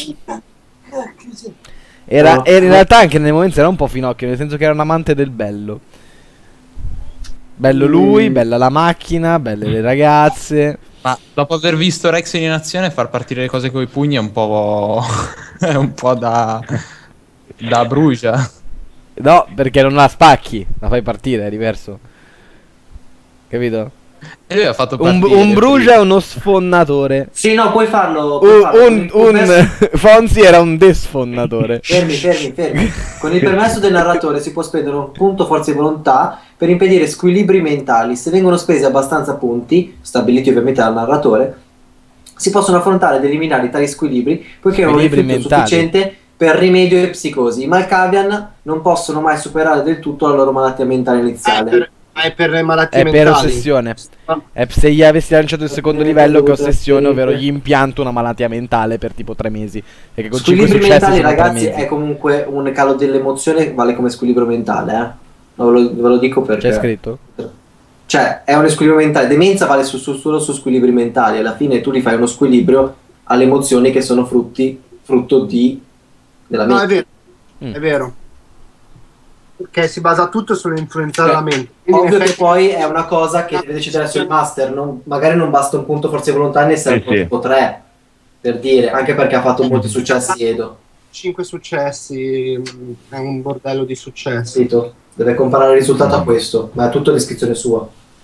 Era in realtà anche nel momento era un po' finocchio, nel senso che era un amante del bello. Bello lui, bella la macchina, belle le ragazze. Ma dopo aver visto Rex in azione far partire le cose coi pugni è un po'. È un po' da brucia. No, perché non la spacchi, la fai partire, è diverso. Capito? E lui ha fatto Un partire Brugia è uno sfonnatore. Sì, no, puoi farlo. Fonzi era un desfonnatore. Fermi. Con il permesso del narratore si può spendere un punto forza di volontà per impedire squilibri mentali. Se vengono spesi abbastanza punti, stabiliti ovviamente dal narratore, si possono affrontare ed eliminare tali squilibri, poiché è un Squilibri rifiuto mentali. sufficiente per rimedio e psicosi. I Malkavian non possono mai superare del tutto la loro malattia mentale iniziale. È per le malattie È per mentali. ossessione. Ah, È se gli avessi lanciato il secondo livello che ossessione, ovvero gli impianto una malattia mentale per tipo 3 mesi. Perché con 5 Squilibri successi mentali, sono 3 ragazzi, mesi. è comunque un calo dell'emozione, vale come squilibrio mentale, eh? Ve lo dico perché. C'è scritto? Cioè, è uno squilibrio mentale. Demenza vale solo su squilibri mentali. Alla fine tu li fai uno squilibrio alle emozioni che sono frutto della no, mente. è vero. Perché si basa tutto sull'influenza della mente. Quindi in Ovvio che effetti- poi è una cosa che deve decidere sul master. Magari non basta un punto forza di volontà, ne serve sì. tipo 3. Per dire, anche perché ha fatto molti successi Edo. 5 successi, è un bordello di successi. Capito? Deve comparare il risultato a questo, ma è tutto a descrizione sua.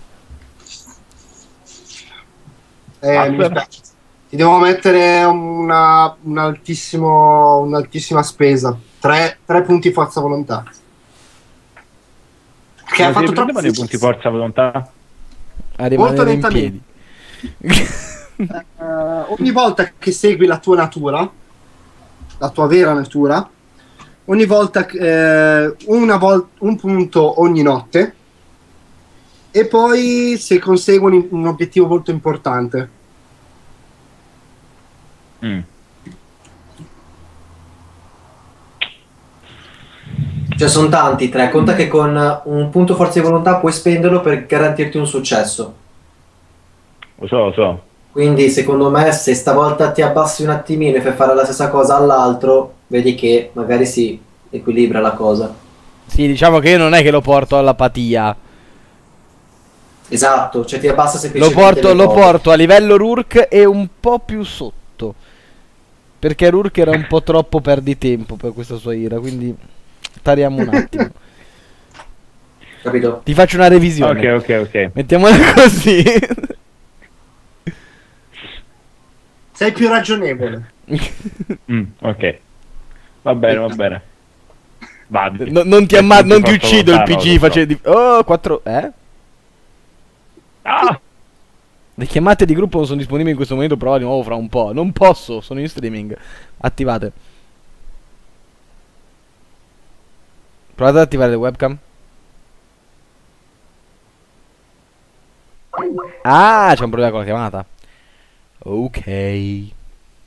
Mi dispiace. Ti devo mettere un'altissima spesa. 3 punti forza volontà. Che ha fatto troppo i punti forza volontà. A molto rimanere in lentamente. piedi. Ogni volta che segui la tua natura, la tua vera natura, ogni volta un punto ogni notte, e poi se consegui un obiettivo molto importante. Cioè sono tanti 3, conta che con un punto forza di volontà puoi spenderlo per garantirti un successo. Lo so. Quindi secondo me se stavolta ti abbassi un attimino e fai fare la stessa cosa all'altro, vedi che magari si equilibra la cosa. Sì, diciamo che io non è che lo porto all'apatia. Esatto, cioè ti abbassa Lo semplicemente le cose. porto a livello Rourke e un po' più sotto. Perché Rourke era un po' troppo perditempo per questa sua ira, quindi tariamo un attimo. Capito? Ti faccio una revisione. Ok. Mettiamola così. Sei più ragionevole. Ok. Va bene. Vado. Non ti non ti uccido il PG facevi. Oh, 4. Ah! Le chiamate di gruppo non sono disponibili in questo momento, prova di nuovo fra un po'. Non posso, sono in streaming. Attivate. Provate ad attivare le webcam. Ah, c'è un problema con la chiamata. Ok.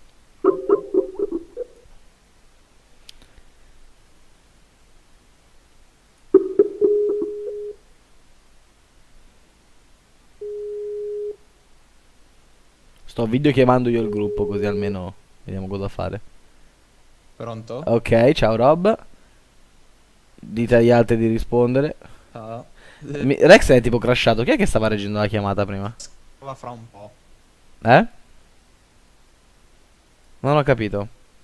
Sto videochiamando io il gruppo, così almeno vediamo cosa fare. Pronto? Ok, ciao Rob. Dite agli altri di rispondere. Ah. Rex è tipo crashato. Chi è che stava reggendo la chiamata prima? Va fra un po'. Non ho capito.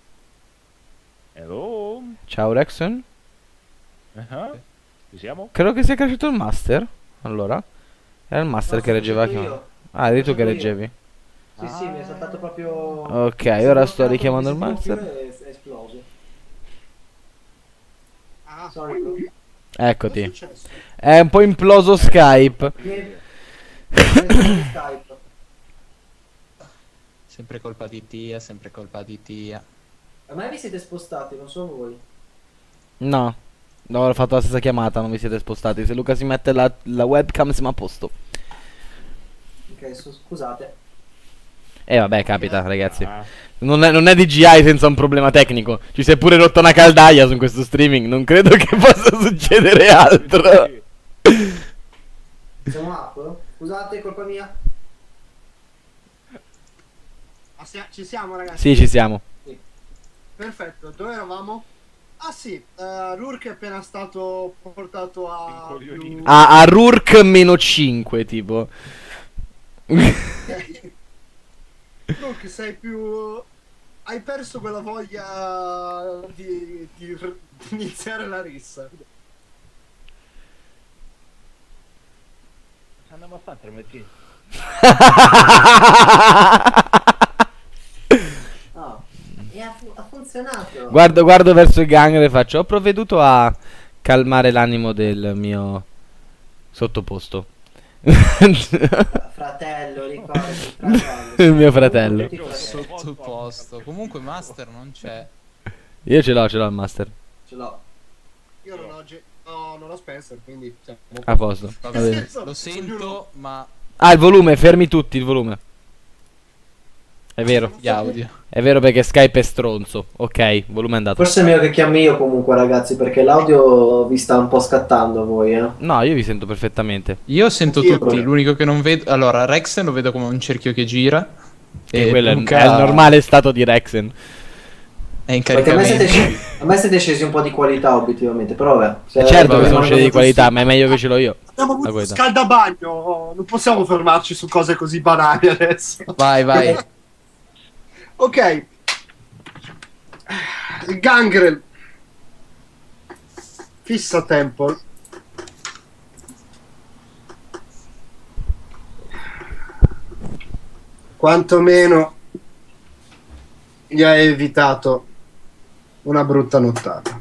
Hello? Ciao Rexon. Ci siamo? Credo che sia crashato il master. Allora. Era il master che reggeva la chiamata. Ah, eri tu che reggevi. Sì, mi è saltato proprio. Ok, ora sto richiamando il master. È esploso. Ah, Sorry, bro. Eccoti. Che è successo? È un po' imploso Skype. Skype. Sempre colpa di Tia, sempre colpa di Tia. Ma vi siete spostati, non so voi. No. No, ho fatto la stessa chiamata, non vi siete spostati. Se Luca si mette la webcam siamo a posto. Ok, scusate. Vabbè, capita, ragazzi. Ah. Non è DJI senza un problema tecnico. Ci si è pure rotta una caldaia su questo streaming. Non credo che possa succedere altro. Siamo up? Scusate, è colpa mia. Ci siamo, ragazzi? Sì, ci siamo. Perfetto, dove eravamo? Ah sì, Rourke è appena stato portato a... Incoglionito. A Rourke meno 5, tipo. Rourke, sei più... Hai perso quella voglia di iniziare la rissa. Andiamo a fare 3 metti. Oh, e ha funzionato. Guardo verso il gang e faccio: ho provveduto a calmare l'animo del mio sottoposto. Fratello, ricordi, fratello. Il mio fratello. Sottoposto. Comunque Master non c'è. Io ce l'ho il master. Ce l'ho. Io non ho, no, non ho Spencer, quindi siamo A posto. Va Va bene, bene. lo sento, ma Ah, il volume, fermi tutti il volume. È vero. gli audio. È vero perché Skype è stronzo. Ok, volume è andato. Forse è meglio che chiami io comunque, ragazzi, perché l'audio vi sta un po' scattando a voi, eh. No, io vi sento perfettamente. Io sento Sì, tutti, però. l'unico che non vedo... Allora, Rexen lo vedo come un cerchio che gira. E quello Luca è il normale stato di Rexen. è in Perché a me caricamento. siete scesi un po' di qualità, obiettivamente, però vabbè. Se Certo vabbè, che sono ma scesi di qualità, ma è meglio che ce l'ho io. Abbiamo La avuto un guida. scaldabagno, non possiamo fermarci su cose così banali adesso. Vai. Ok. Il Gangrel. Fissa Temple. Quantomeno gli ha evitato una brutta nottata.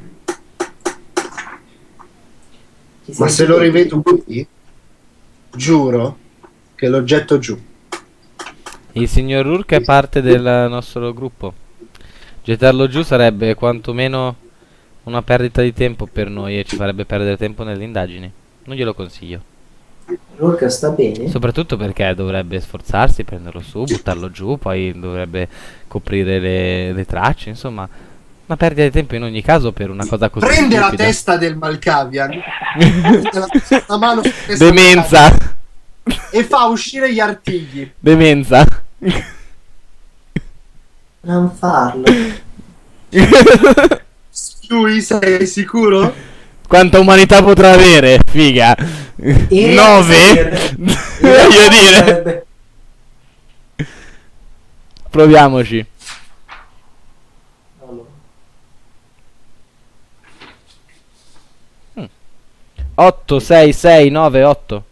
Ma se lo rivedo qui, giuro che lo getto giù. Il signor Rourke è parte del nostro gruppo. Gettarlo giù sarebbe quantomeno una perdita di tempo per noi e ci farebbe perdere tempo nelle indagini. Non glielo consiglio. Rourke sta bene? Soprattutto perché dovrebbe sforzarsi, prenderlo su, buttarlo giù, poi dovrebbe coprire le tracce, insomma, una perdita di tempo in ogni caso per una cosa così Prende la stupida. testa del Malkavian, mette la mano sulla testa del Demenza! Malkavian e fa uscire gli artigli. Demenza! Non farlo. Lui, sei sicuro? Quanta umanità potrà avere? Figa! 9? Voglio dire! Sarebbe- Proviamoci. Allora. 8, 6, 6, 9, 8.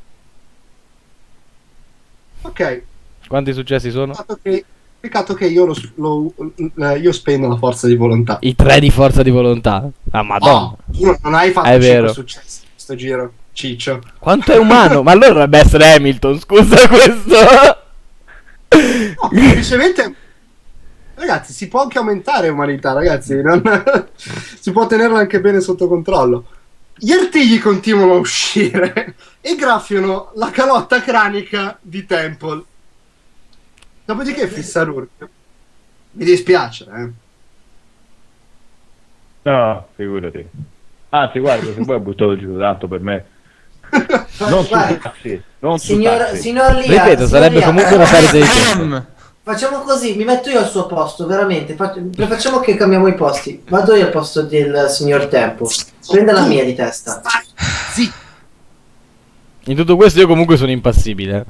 Ok, Quanti successi sono? peccato che io, io spendo la forza di volontà. I 3 di forza di volontà. Ah, madonna. Oh, tu non hai fatto È 5 vero. successi in questo giro, ciccio. Quanto è umano? Ma allora dovrebbe essere Hamilton, scusa questo. No, semplicemente, ragazzi, si può anche aumentare umanità, ragazzi. Si può tenerla anche bene sotto controllo. Gli artigli continuano a uscire e graffiano la calotta cranica di Temple. Dopodiché fissa Rourke. Mi dispiace, No, figurati. Anzi, guarda, se vuoi ho buttato giù, tanto per me. Non su Guarda, taxi, non su Signor taxi. Lia, Ripeto, sarebbe comunque una perdita di tempo. Facciamo così, mi metto io al suo posto, veramente. Facciamo che cambiamo i posti. Vado io al posto del signor Tempo. Prenda la mia di testa. Zitto. In tutto questo io comunque sono impassibile.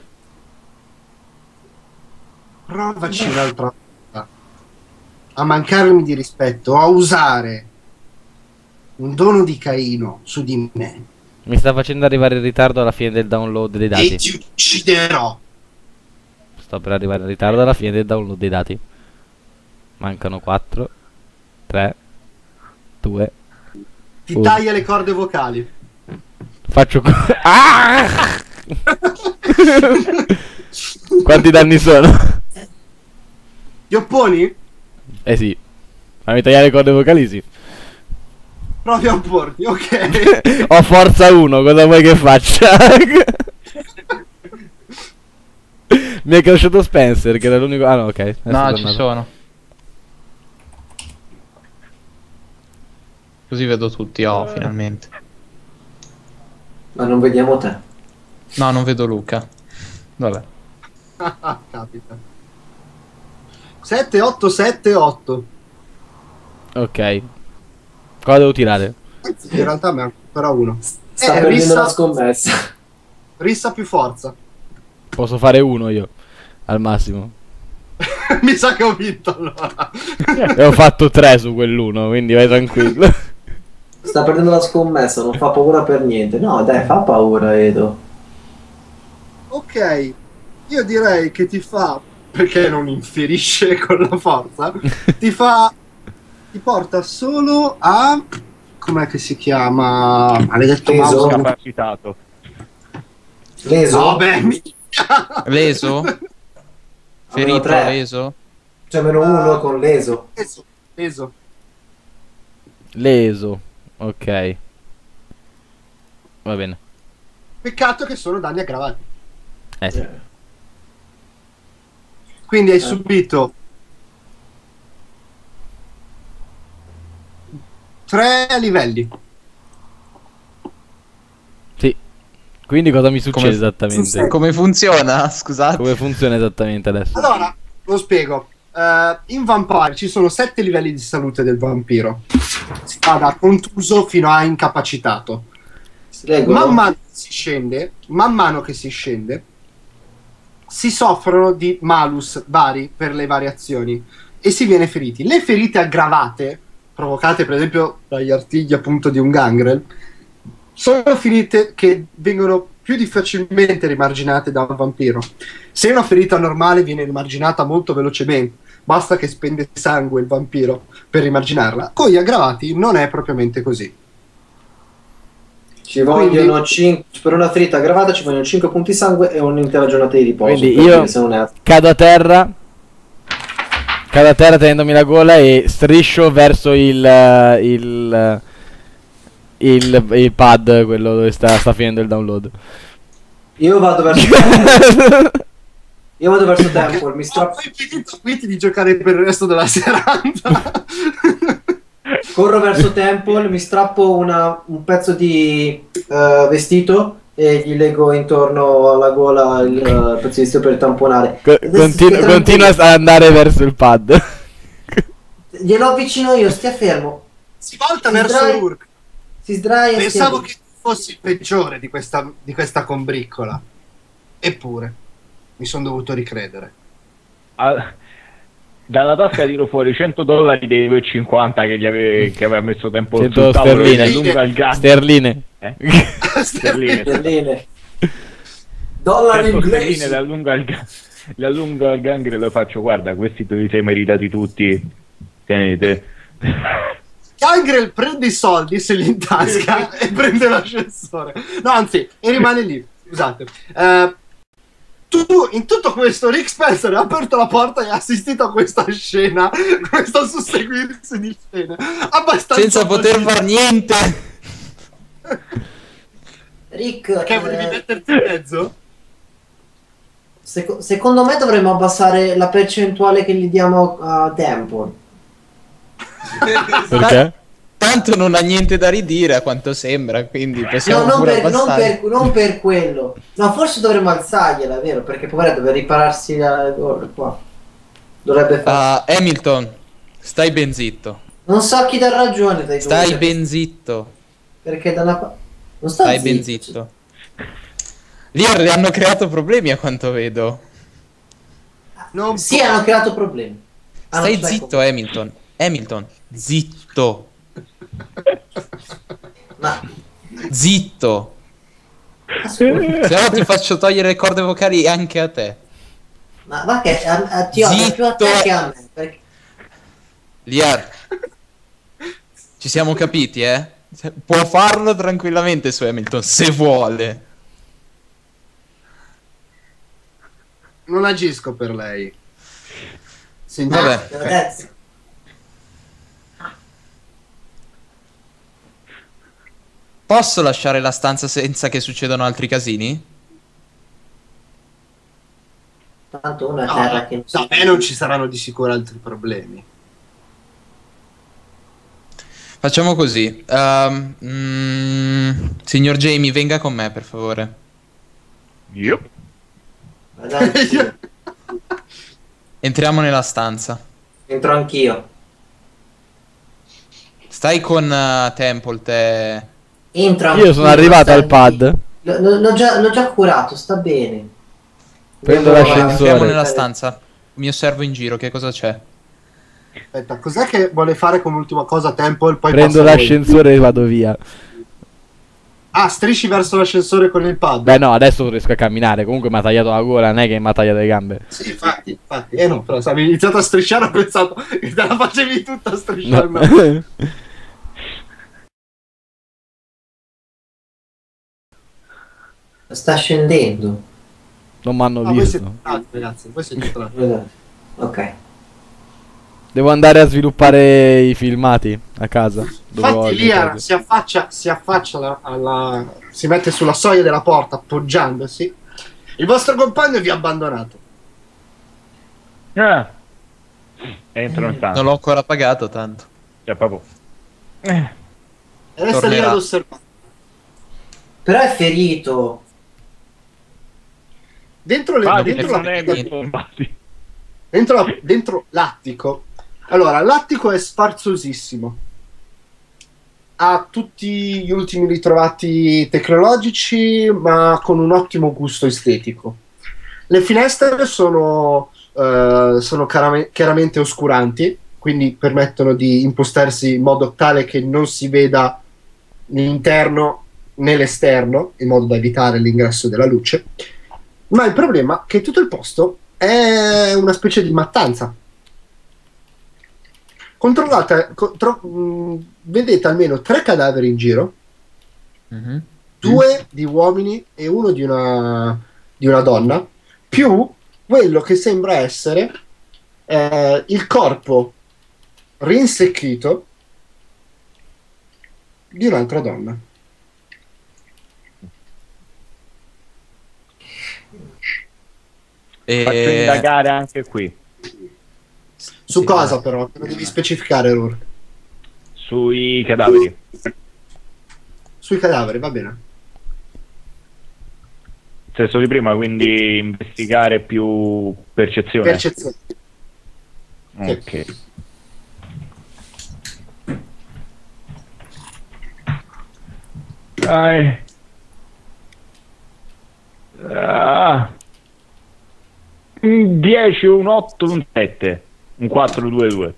Provaci un'altra volta a mancarmi di rispetto, a usare un dono di Caino su di me Mi sta facendo arrivare in ritardo alla fine del download dei e dati. ti ucciderò. Sto per arrivare in ritardo alla fine del download dei dati. Mancano 4, 3, 2. Ti taglia le corde vocali. Faccio ah! Quanti danni sono? Ti opponi? Eh sì. Ma mi tagliare le corde vocali sì. Provi a opporti, ok. Ho forza 1, cosa vuoi che faccia? Mi è cresciuto Spencer, che era l'unico. Ah no, ok. adesso è No, ci tornato. sono. Così vedo tutti, finalmente. Ma non vediamo te. No, non vedo Luca. Vabbè. Capita. 7, 8, 7, 8. Ok. Cosa devo tirare? In realtà me ne ancora uno. Sta perdendo Rissa, la scommessa. Rissa più forza. Posso fare uno io. Al massimo. Mi sa che ho vinto allora. E ho fatto 3 su quell'uno, quindi vai tranquillo. Sta perdendo la scommessa, non fa paura per niente. No, dai, fa paura, Edo. Ok, io direi che ti fa, perché non inferisce con la forza, ti porta solo a, com'è che si chiama? Maledetto Peso? mouse. Capacitato. Leso? No, beh, Leso? Ferito, tre. leso? Cioè meno uno con leso. Peso. Leso. Ok. Va bene. Peccato che sono danni aggravati. Sì. Quindi hai subito 3 livelli. Sì. Quindi cosa mi succede Come- esattamente? Come funziona? Scusate. Come funziona esattamente adesso? Allora, lo spiego. In Vampire ci sono 7 livelli di salute del vampiro. Si va da contuso fino a incapacitato. Leggo. Man mano che si scende, si soffrono di malus vari per le variazioni e si viene feriti. Le ferite aggravate, provocate per esempio dagli artigli appunto di un gangrel, sono ferite che vengono più facilmente rimarginate da un vampiro. Se una ferita normale viene rimarginata molto velocemente, basta che spende sangue il vampiro per rimarginarla, con gli aggravati non è propriamente così. Ci vogliono 5 per una ferita aggravata, ci vogliono 5 punti sangue e un'intera giornata di riposo. Quindi per io dire se non è- cado a terra tenendomi la gola e striscio verso il pad, quello dove sta finendo il download. Io vado verso Io vado verso Temple, mi strappo. Ho impedito a Quinti di giocare per il resto della serata. Corro verso Temple, mi strappo un pezzo di vestito e gli leggo intorno alla gola il pezzo di vestito per tamponare. Continua ad andare verso il pad. Glielo avvicino io, stia fermo. Si volta Si verso sdrai- Urk. Si sdraia e Pensavo stia- che fossi il peggiore di questa combriccola. Eppure, mi sono dovuto ricredere. Dalla tasca tiro fuori $100 dei 2,50 che aveva messo tempo 100 sul tavolo e sterline. si allunga il gas. Sterline. Sterline. Sterline. Dollari 100 sterline, inglesi. le allunga il gangrel e lo faccio, guarda, questi te li sei meritati tutti, tenete. Gangrel prende i soldi, se li in tasca e prende l'ascensore. No, anzi, e rimane lì. Scusate. Tu, in tutto questo, Rick Spencer ha aperto la porta e ha assistito a questa scena, questo susseguirsi di scene. Abbastanza Senza poter facile. far niente. Rick, Perché volevi metterti in mezzo? secondo me dovremmo abbassare la percentuale che gli diamo a Temple. Perché? Tanto non ha niente da ridire a quanto sembra, quindi possiamo No, pure abbassare. non per quello. No, forse dovremmo alzargliela, vero? Perché poveretto deve ripararsi qua. Dovrebbe fare. Hamilton, stai ben zitto. Non so chi dà ragione dai due, Stai ben zitto. perché da una non sta Stai ben zitto. Lì le hanno creato problemi a quanto vedo. Non Sì, hanno creato problemi. Stai zitto, Hamilton. Hamilton, zitto. Ma Zitto. ascolta, Se no ti faccio togliere le corde vocali anche a te. ma va che ti odio più a te Zitto. che a me. Perché... Liar. Ci siamo capiti, eh? Può farlo tranquillamente su Hamilton, se vuole. non agisco per lei. Vabbè. Te l'ho detto. Posso lasciare la stanza senza che succedano altri casini? Tanto una No, terra che da me non ci saranno di sicuro altri problemi. Facciamo così. Signor Jamie, venga con me, per favore. Yep. Dai, sì. Entriamo nella stanza. Entro anch'io. Stai con Temple, te. Entro Io anch'io, sono arrivato stai al pad. lì. L'ho già curato, sta bene. Prendo Andiamo l'ascensore. Entriamo avanti. nella stanza. Mi osservo in giro, che cosa c'è? Aspetta, cos'è che vuole fare come ultima cosa Temple? Poi Prendo passa a voi. l'ascensore e vado via. Ah, strisci verso l'ascensore con il pad. Beh no, adesso riesco a camminare. Comunque mi ha tagliato la gola, non è che mi ha tagliato le gambe. Sì, infatti. No, però avevi iniziato a strisciare, ho pensato che te la facevi tutta a strisciare. No. Sta scendendo. Non mi hanno Voi visto. siete bravi, ragazzi, voi siete bravi. Guardate. Ok. Devo andare a sviluppare i filmati a casa. Dove ho Infatti il Lia ricordo. si affaccia si mette sulla soglia della porta appoggiandosi. Il vostro compagno vi ha abbandonato. Entro in stanza. Non l'ho ancora pagato tanto. Cioè, proprio. E resta lì Tornerà. ad osservare. Però è ferito. Dentro dentro l'attico. Allora, l'attico è sfarzosissimo. Ha tutti gli ultimi ritrovati tecnologici, ma con un ottimo gusto estetico. Le finestre sono chiaramente oscuranti, quindi permettono di impostarsi in modo tale che non si veda l'interno né l'esterno, in modo da evitare l'ingresso della luce. Ma il problema è che tutto il posto è una specie di mattanza. Controllate, vedete almeno 3 cadaveri in giro, Mhm. 2 di uomini e uno di una donna, più quello che sembra essere il corpo rinsecchito di un'altra donna. Faccio indagare anche qui. Su Sì, cosa dai. però? Lo devi specificare, Rourke. Sui cadaveri. Sui cadaveri, va bene. Stesso di prima, quindi investigare più percezione. Percezione. Ok. Dai. Un 10, un 8, un 7, un 4, 2, 2.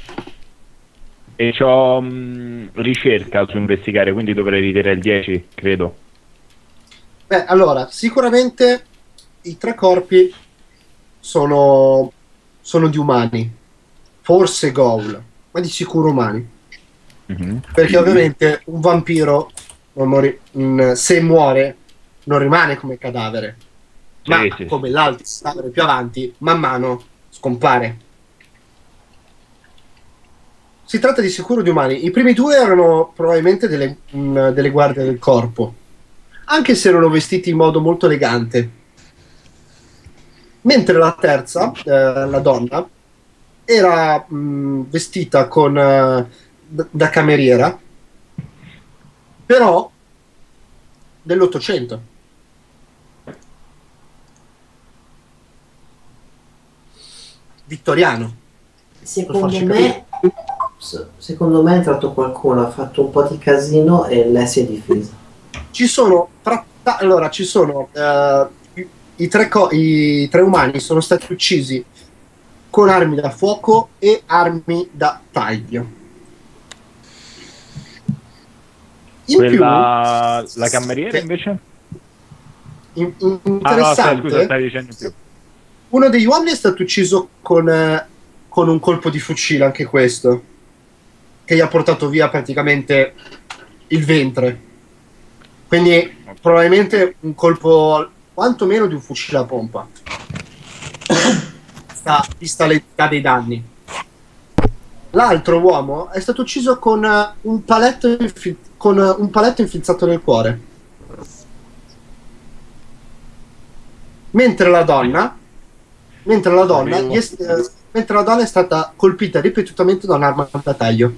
E c'ho ricerca su investigare, quindi dovrei ritirare il 10, credo. Beh, allora, sicuramente i 3 corpi sono di umani, forse ghoul, ma di sicuro umani. Mhm. Perché ovviamente un vampiro se muore non rimane come cadavere, ma Sì. come l'altro cadavere più avanti, man mano scompare. Si tratta di sicuro di umani. I primi 2 erano probabilmente delle guardie del corpo, anche se erano vestiti in modo molto elegante. Mentre la terza, la donna, era vestita da cameriera, però dell'800. Vittoriano. Secondo me è entrato qualcuno, ha fatto un po' di casino e lei si è difesa. Ci sono i 3 umani sono stati uccisi con armi da fuoco e armi da taglio. La cameriera invece? Interessante, Scusa, stai dicendo in più. uno degli uomini è stato ucciso con un colpo di fucile, anche questo, che gli ha portato via praticamente il ventre. Quindi probabilmente un colpo quantomeno di un fucile a pompa, vista l'entità dei danni. L'altro uomo è stato ucciso con un paletto infilzato nel cuore. Mentre la donna è stata colpita ripetutamente da un'arma da taglio.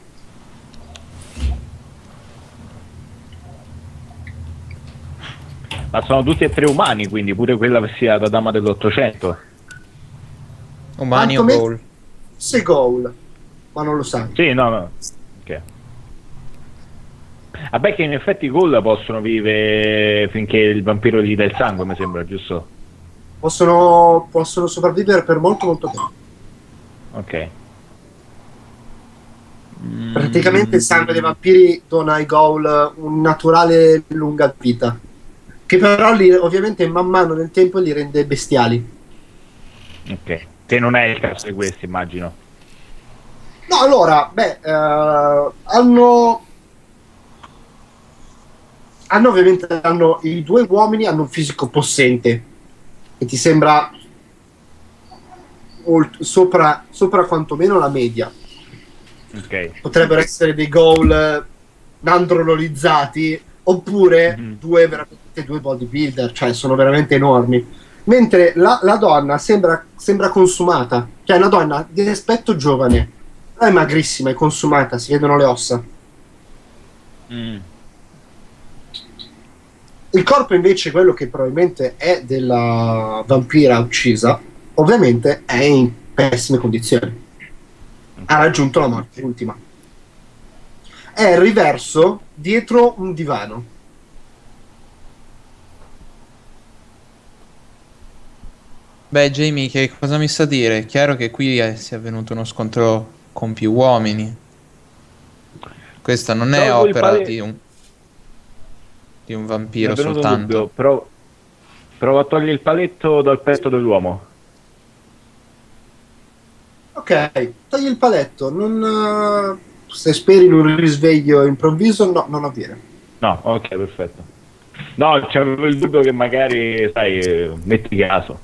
Ma sono tutti e 3 umani, quindi pure quella vestita da dama dell'800. Umani o Quantomeno- ghoul? Se goal, ma non lo sai. Sì, no. Ok. Vabbè che in effetti i ghoul possono vivere finché il vampiro gli dà il sangue, mi sembra, giusto? Possono sopravvivere per molto molto tempo. Ok. Praticamente il sangue dei vampiri dona ai ghoul un naturale lunga vita, che però ovviamente man mano nel tempo li rende bestiali. Ok. Che non è il caso di questi, immagino. No, allora, hanno ovviamente i due uomini hanno un fisico possente che ti sembra sopra quantomeno la media. Ok. Potrebbero essere dei ghoul nandrologizzati oppure veramente due bodybuilder, cioè sono veramente enormi. Mentre la donna sembra consumata, cioè è una donna di aspetto giovane, però è magrissima, è consumata, si vedono le ossa. Il corpo invece, quello che probabilmente è della vampira uccisa, ovviamente è in pessime condizioni. Ha raggiunto la morte ultima. È riverso dietro un divano. Beh, Jamie, che cosa mi sa dire? È chiaro che qui sia avvenuto uno scontro con più uomini. Questa non è Tolgo il opera pale- di un Mi vampiro è venuto un soltanto. dubbio. Provo a togliere il paletto dal petto dell'uomo. Ok, togli il paletto. Se speri in un risveglio improvviso, no, non avviene. No, ok, perfetto. No, c'avevo il dubbio che magari, sai, metti caso.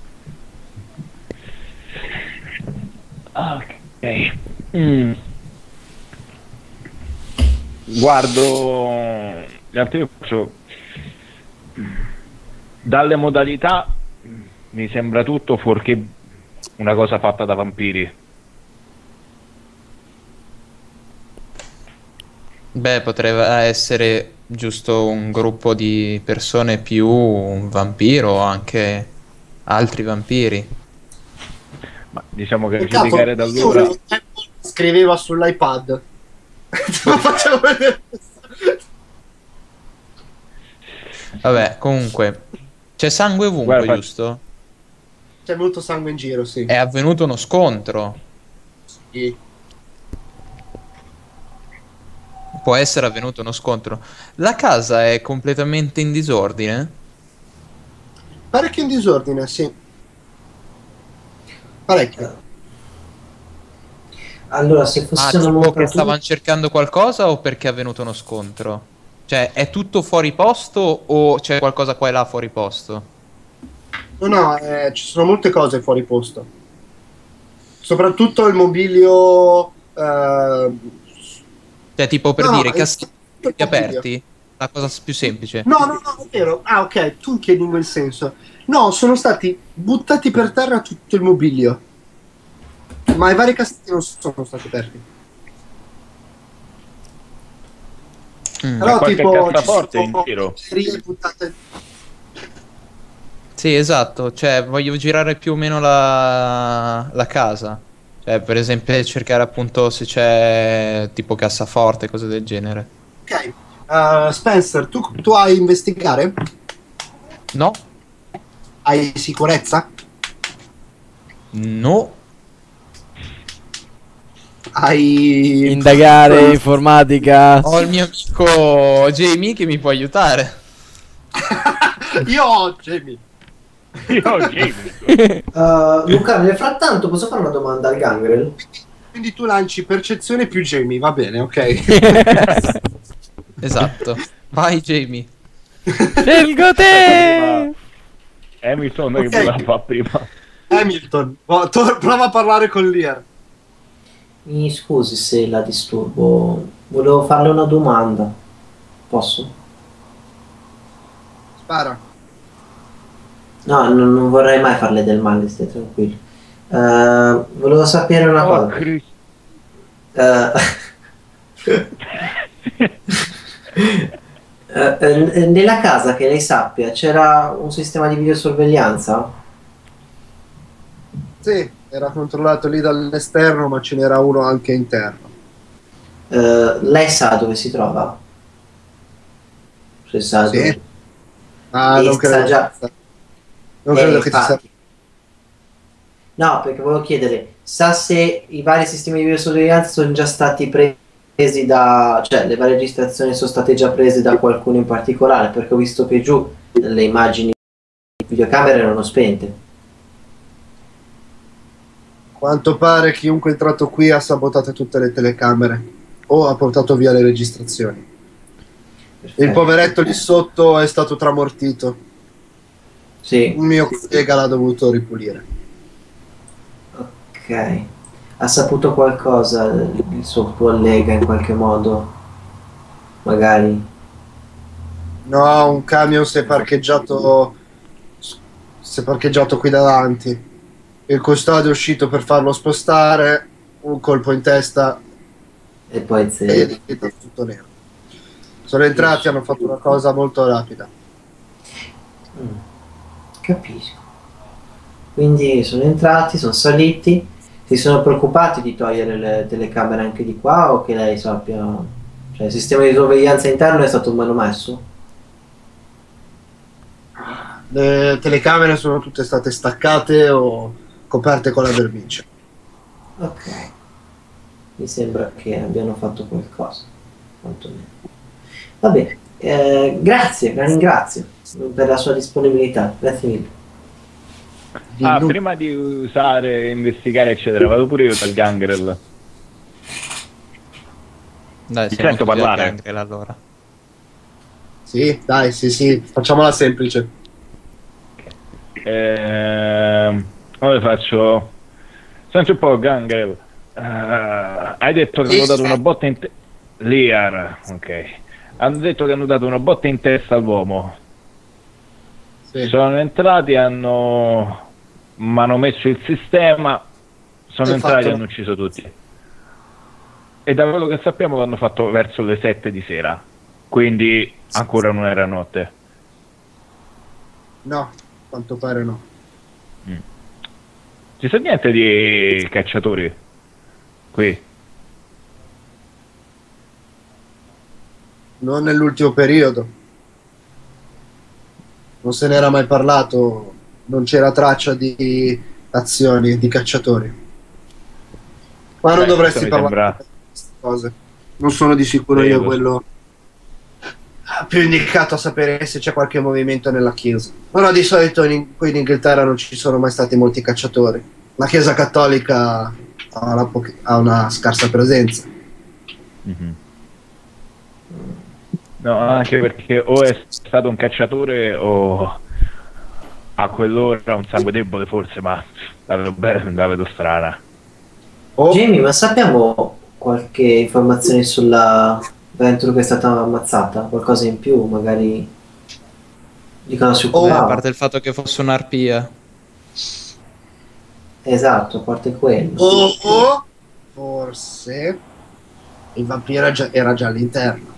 Ok. Guardo, io faccio dalle modalità mi sembra tutto fuorché una cosa fatta da vampiri. Beh, potrebbe essere giusto un gruppo di persone più un vampiro o anche altri vampiri. Ma diciamo che Peccato, giudicare da io allora. avevo tempo, scriveva sull'iPad. Te lo facevo vedere. Vabbè, comunque, c'è sangue ovunque, Guarda, giusto? C'è molto sangue in giro, sì. È avvenuto uno scontro. Sì. Può essere avvenuto uno scontro. La casa è completamente in disordine? Parecchio in disordine, sì. Parecchio. Allora, se Ah, fosse una tipo che montatura... stavano cercando qualcosa o perché è avvenuto uno scontro? Cioè, è tutto fuori posto o c'è qualcosa qua e là fuori posto? No, ci sono molte cose fuori posto. Soprattutto il mobilio. Cioè, tipo per No, dire, è cassetti tutto il mobilio. aperti? La cosa più semplice. No, è vero. Ah, ok, tu chiedi in quel senso. No, sono stati buttati per terra tutto il mobilio. Ma i vari cassetti non sono stati aperti. Però qualche tipo ci cassaforte in sono giro? batterie buttate. Sì, esatto. Cioè, voglio girare più o meno la casa. Cioè, per esempio, cercare appunto se c'è tipo cassaforte, cose del genere. Ok. Spencer, tu hai investigare? No? Hai sicurezza? No? Hai Indagare, informatica. Ho il mio amico Jamie che mi può aiutare. Io ho Jamie. Io, Jamie. Luca, nel frattanto posso fare una domanda al Gangrel? Quindi tu lanci percezione più Jamie, va bene, ok. Esatto. Vai Jamie. Scelgo te! Hamilton Ok. che voleva fare prima. Hamilton, prova a parlare con Lear. Mi scusi se la disturbo, volevo farle una domanda. Posso? Spara. No, non vorrei mai farle del male, stai tranquillo. Volevo sapere una Oh, cosa. Cristo. Nella casa, che lei sappia, c'era un sistema di videosorveglianza? Sì, era controllato lì dall'esterno, ma ce n'era uno anche interno. Lei sa dove si trova? Se sa Sì. dove... Ah, E non sa credo. già. Non credo che ci sia. Infatti. No, perché volevo chiedere, sa se i vari sistemi di videosorveglianza sono già stati presi da, cioè le varie registrazioni sono state già prese da qualcuno in particolare, perché ho visto che giù le immagini di videocamere erano spente. Quanto pare chiunque è entrato qui ha sabotato tutte le telecamere o ha portato via le registrazioni. Il Perfetto. poveretto lì sotto è stato tramortito. Sì, Un mio collega l'ha dovuto ripulire. ok. Ha saputo qualcosa il suo collega in qualche modo? Magari. No, un camion si è parcheggiato qui davanti. Il custode è uscito per farlo spostare, un colpo in testa E poi e zero. è tutto nero. Sono entrati, hanno fatto una cosa molto rapida. Capisco. Quindi sono entrati, sono saliti, si sono preoccupati di togliere le telecamere anche di qua o che lei sappia? Cioè il sistema di sorveglianza interno è stato manomesso? Le telecamere sono tutte state staccate o coperte con la vernice. Ok. Mi sembra che abbiano fatto qualcosa. Quantomeno. Va bene. Grazie, la ringrazio per la sua disponibilità. Grazie mille. Ah, prima di usare, investigare, eccetera, vado pure io dal Gangrel. Dai, Ti siamo sento tutti al parlare. Gangrel allora. Sì, dai, sì, facciamola semplice. Ora faccio. Senti un po', Gangrel. Hai detto che hanno dato una botta in Liar, ok. Hanno detto che hanno dato una botta in testa all'uomo. Sì. Sono entrati, hanno manomesso il sistema, sono E entrati e fatto- hanno ucciso tutti. E da quello che sappiamo l'hanno fatto verso le 7 di sera, quindi ancora non era notte. No, a quanto pare no. Ci sa niente di cacciatori qui? Non nell'ultimo periodo. Non se n'era mai parlato, non c'era traccia di azioni di cacciatori. Ma non Beh, dovresti questo mi parlare sembra- di queste cose. Non sono di sicuro Sì, io lo so. quello più indicato a sapere se c'è qualche movimento nella chiesa. Però di solito qui in Inghilterra non ci sono mai stati molti cacciatori. La chiesa cattolica ha una scarsa presenza. Mhm. No, anche perché o è stato un cacciatore o a quell'ora un sangue debole forse, ma la vedo strana. Oh, Jamie, ma sappiamo qualche informazione sulla Venture che è stata ammazzata? Qualcosa in più, magari di cosa si A occupava? parte il fatto che fosse un'arpia. Esatto, a parte quello. o forse il vampiro era già all'interno.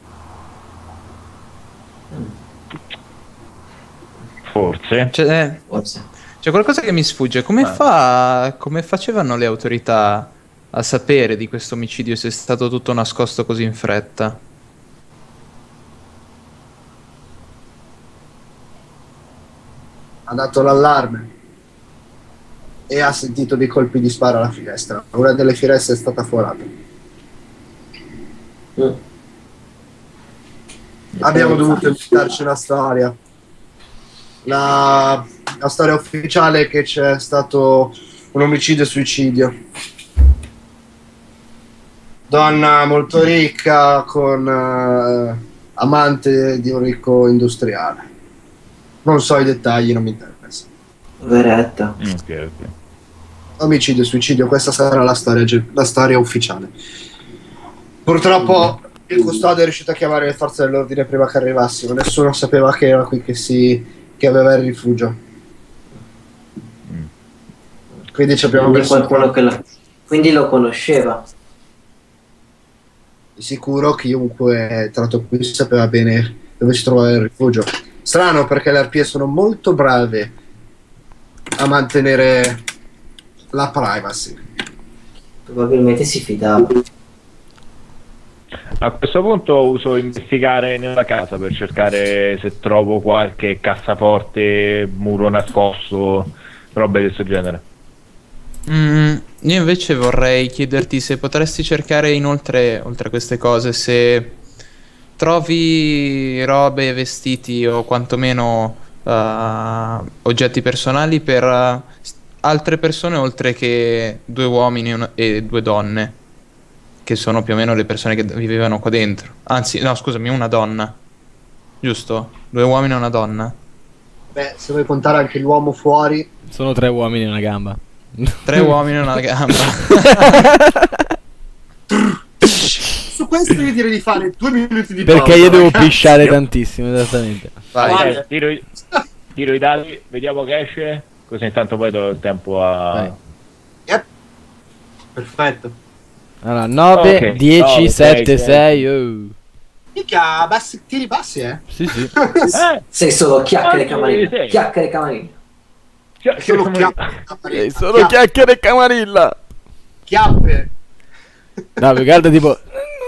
Forse. Forse. C'è qualcosa che mi sfugge. Come facevano le autorità a sapere di questo omicidio se è stato tutto nascosto così in fretta? Ha dato l'allarme e ha sentito dei colpi di sparo alla finestra. Una delle finestre è stata forata. Mm. Abbiamo dovuto inventarci una storia. La storia ufficiale è che c'è stato un omicidio e suicidio. Donna molto ricca con amante di un ricco industriale. Non so i dettagli, non mi interessa. Veretta. Ok. Omicidio e suicidio, questa sarà la storia ufficiale. Purtroppo il custode è riuscito a chiamare le forze dell'ordine prima che arrivassimo. Nessuno sapeva che era qui che aveva il rifugio. Quindi ci abbiamo Quindi messo qualcuno quindi lo conosceva. di sicuro chiunque è entrato qui sapeva bene dove si trovava il rifugio. Strano perché le arpie sono molto brave a mantenere la privacy. Probabilmente si fidava. A questo punto uso investigare nella casa per cercare se trovo qualche cassaforte, muro nascosto, robe di questo genere. Io invece vorrei chiederti se potresti cercare inoltre, oltre a queste cose, se trovi robe, vestiti o quantomeno oggetti personali per altre persone oltre che 2 uomini e 2 donne, che sono più o meno le persone che vivevano qua dentro. Anzi, no, scusami, una donna. Giusto? 2 uomini e una donna. Beh, se vuoi contare anche l'uomo fuori. Sono 3 uomini e una gamba. 3 uomini e una gamba. Su questo io direi di fare 2 minuti di pausa. Perché io devo ragazzi. pisciare tantissimo, esattamente. Vai. Vai. Tiro i dadi, vediamo che esce. Così intanto poi do il tempo a... Vai. Yep. Perfetto. Allora, 9, Ok, 10, 9, 7, 6, 6. Mica bassi, tiri bassi, eh? Sì, sì. Sei solo chiacchiere camarilla. sei. Chiacchiere camarilla. Solo Solo chiacchiere e camarilla. chiappe. No, più che altro tipo...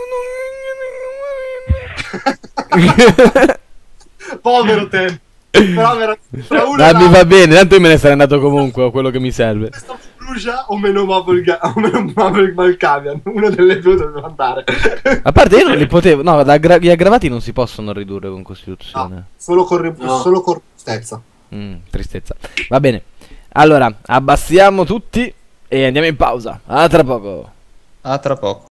Povero te. Però tra uno Dai, mi va bene, tanto io me ne sarei andato comunque, ho quello che mi serve. questa brucia o meno Marble Malkavian. Una delle due doveva andare. A parte io non li potevo... No, gli aggravati non si possono ridurre con Costituzione. No, solo con No. solo con robustezza. Tristezza. Va bene. Allora, abbassiamo tutti e andiamo in pausa. A tra poco. A tra poco.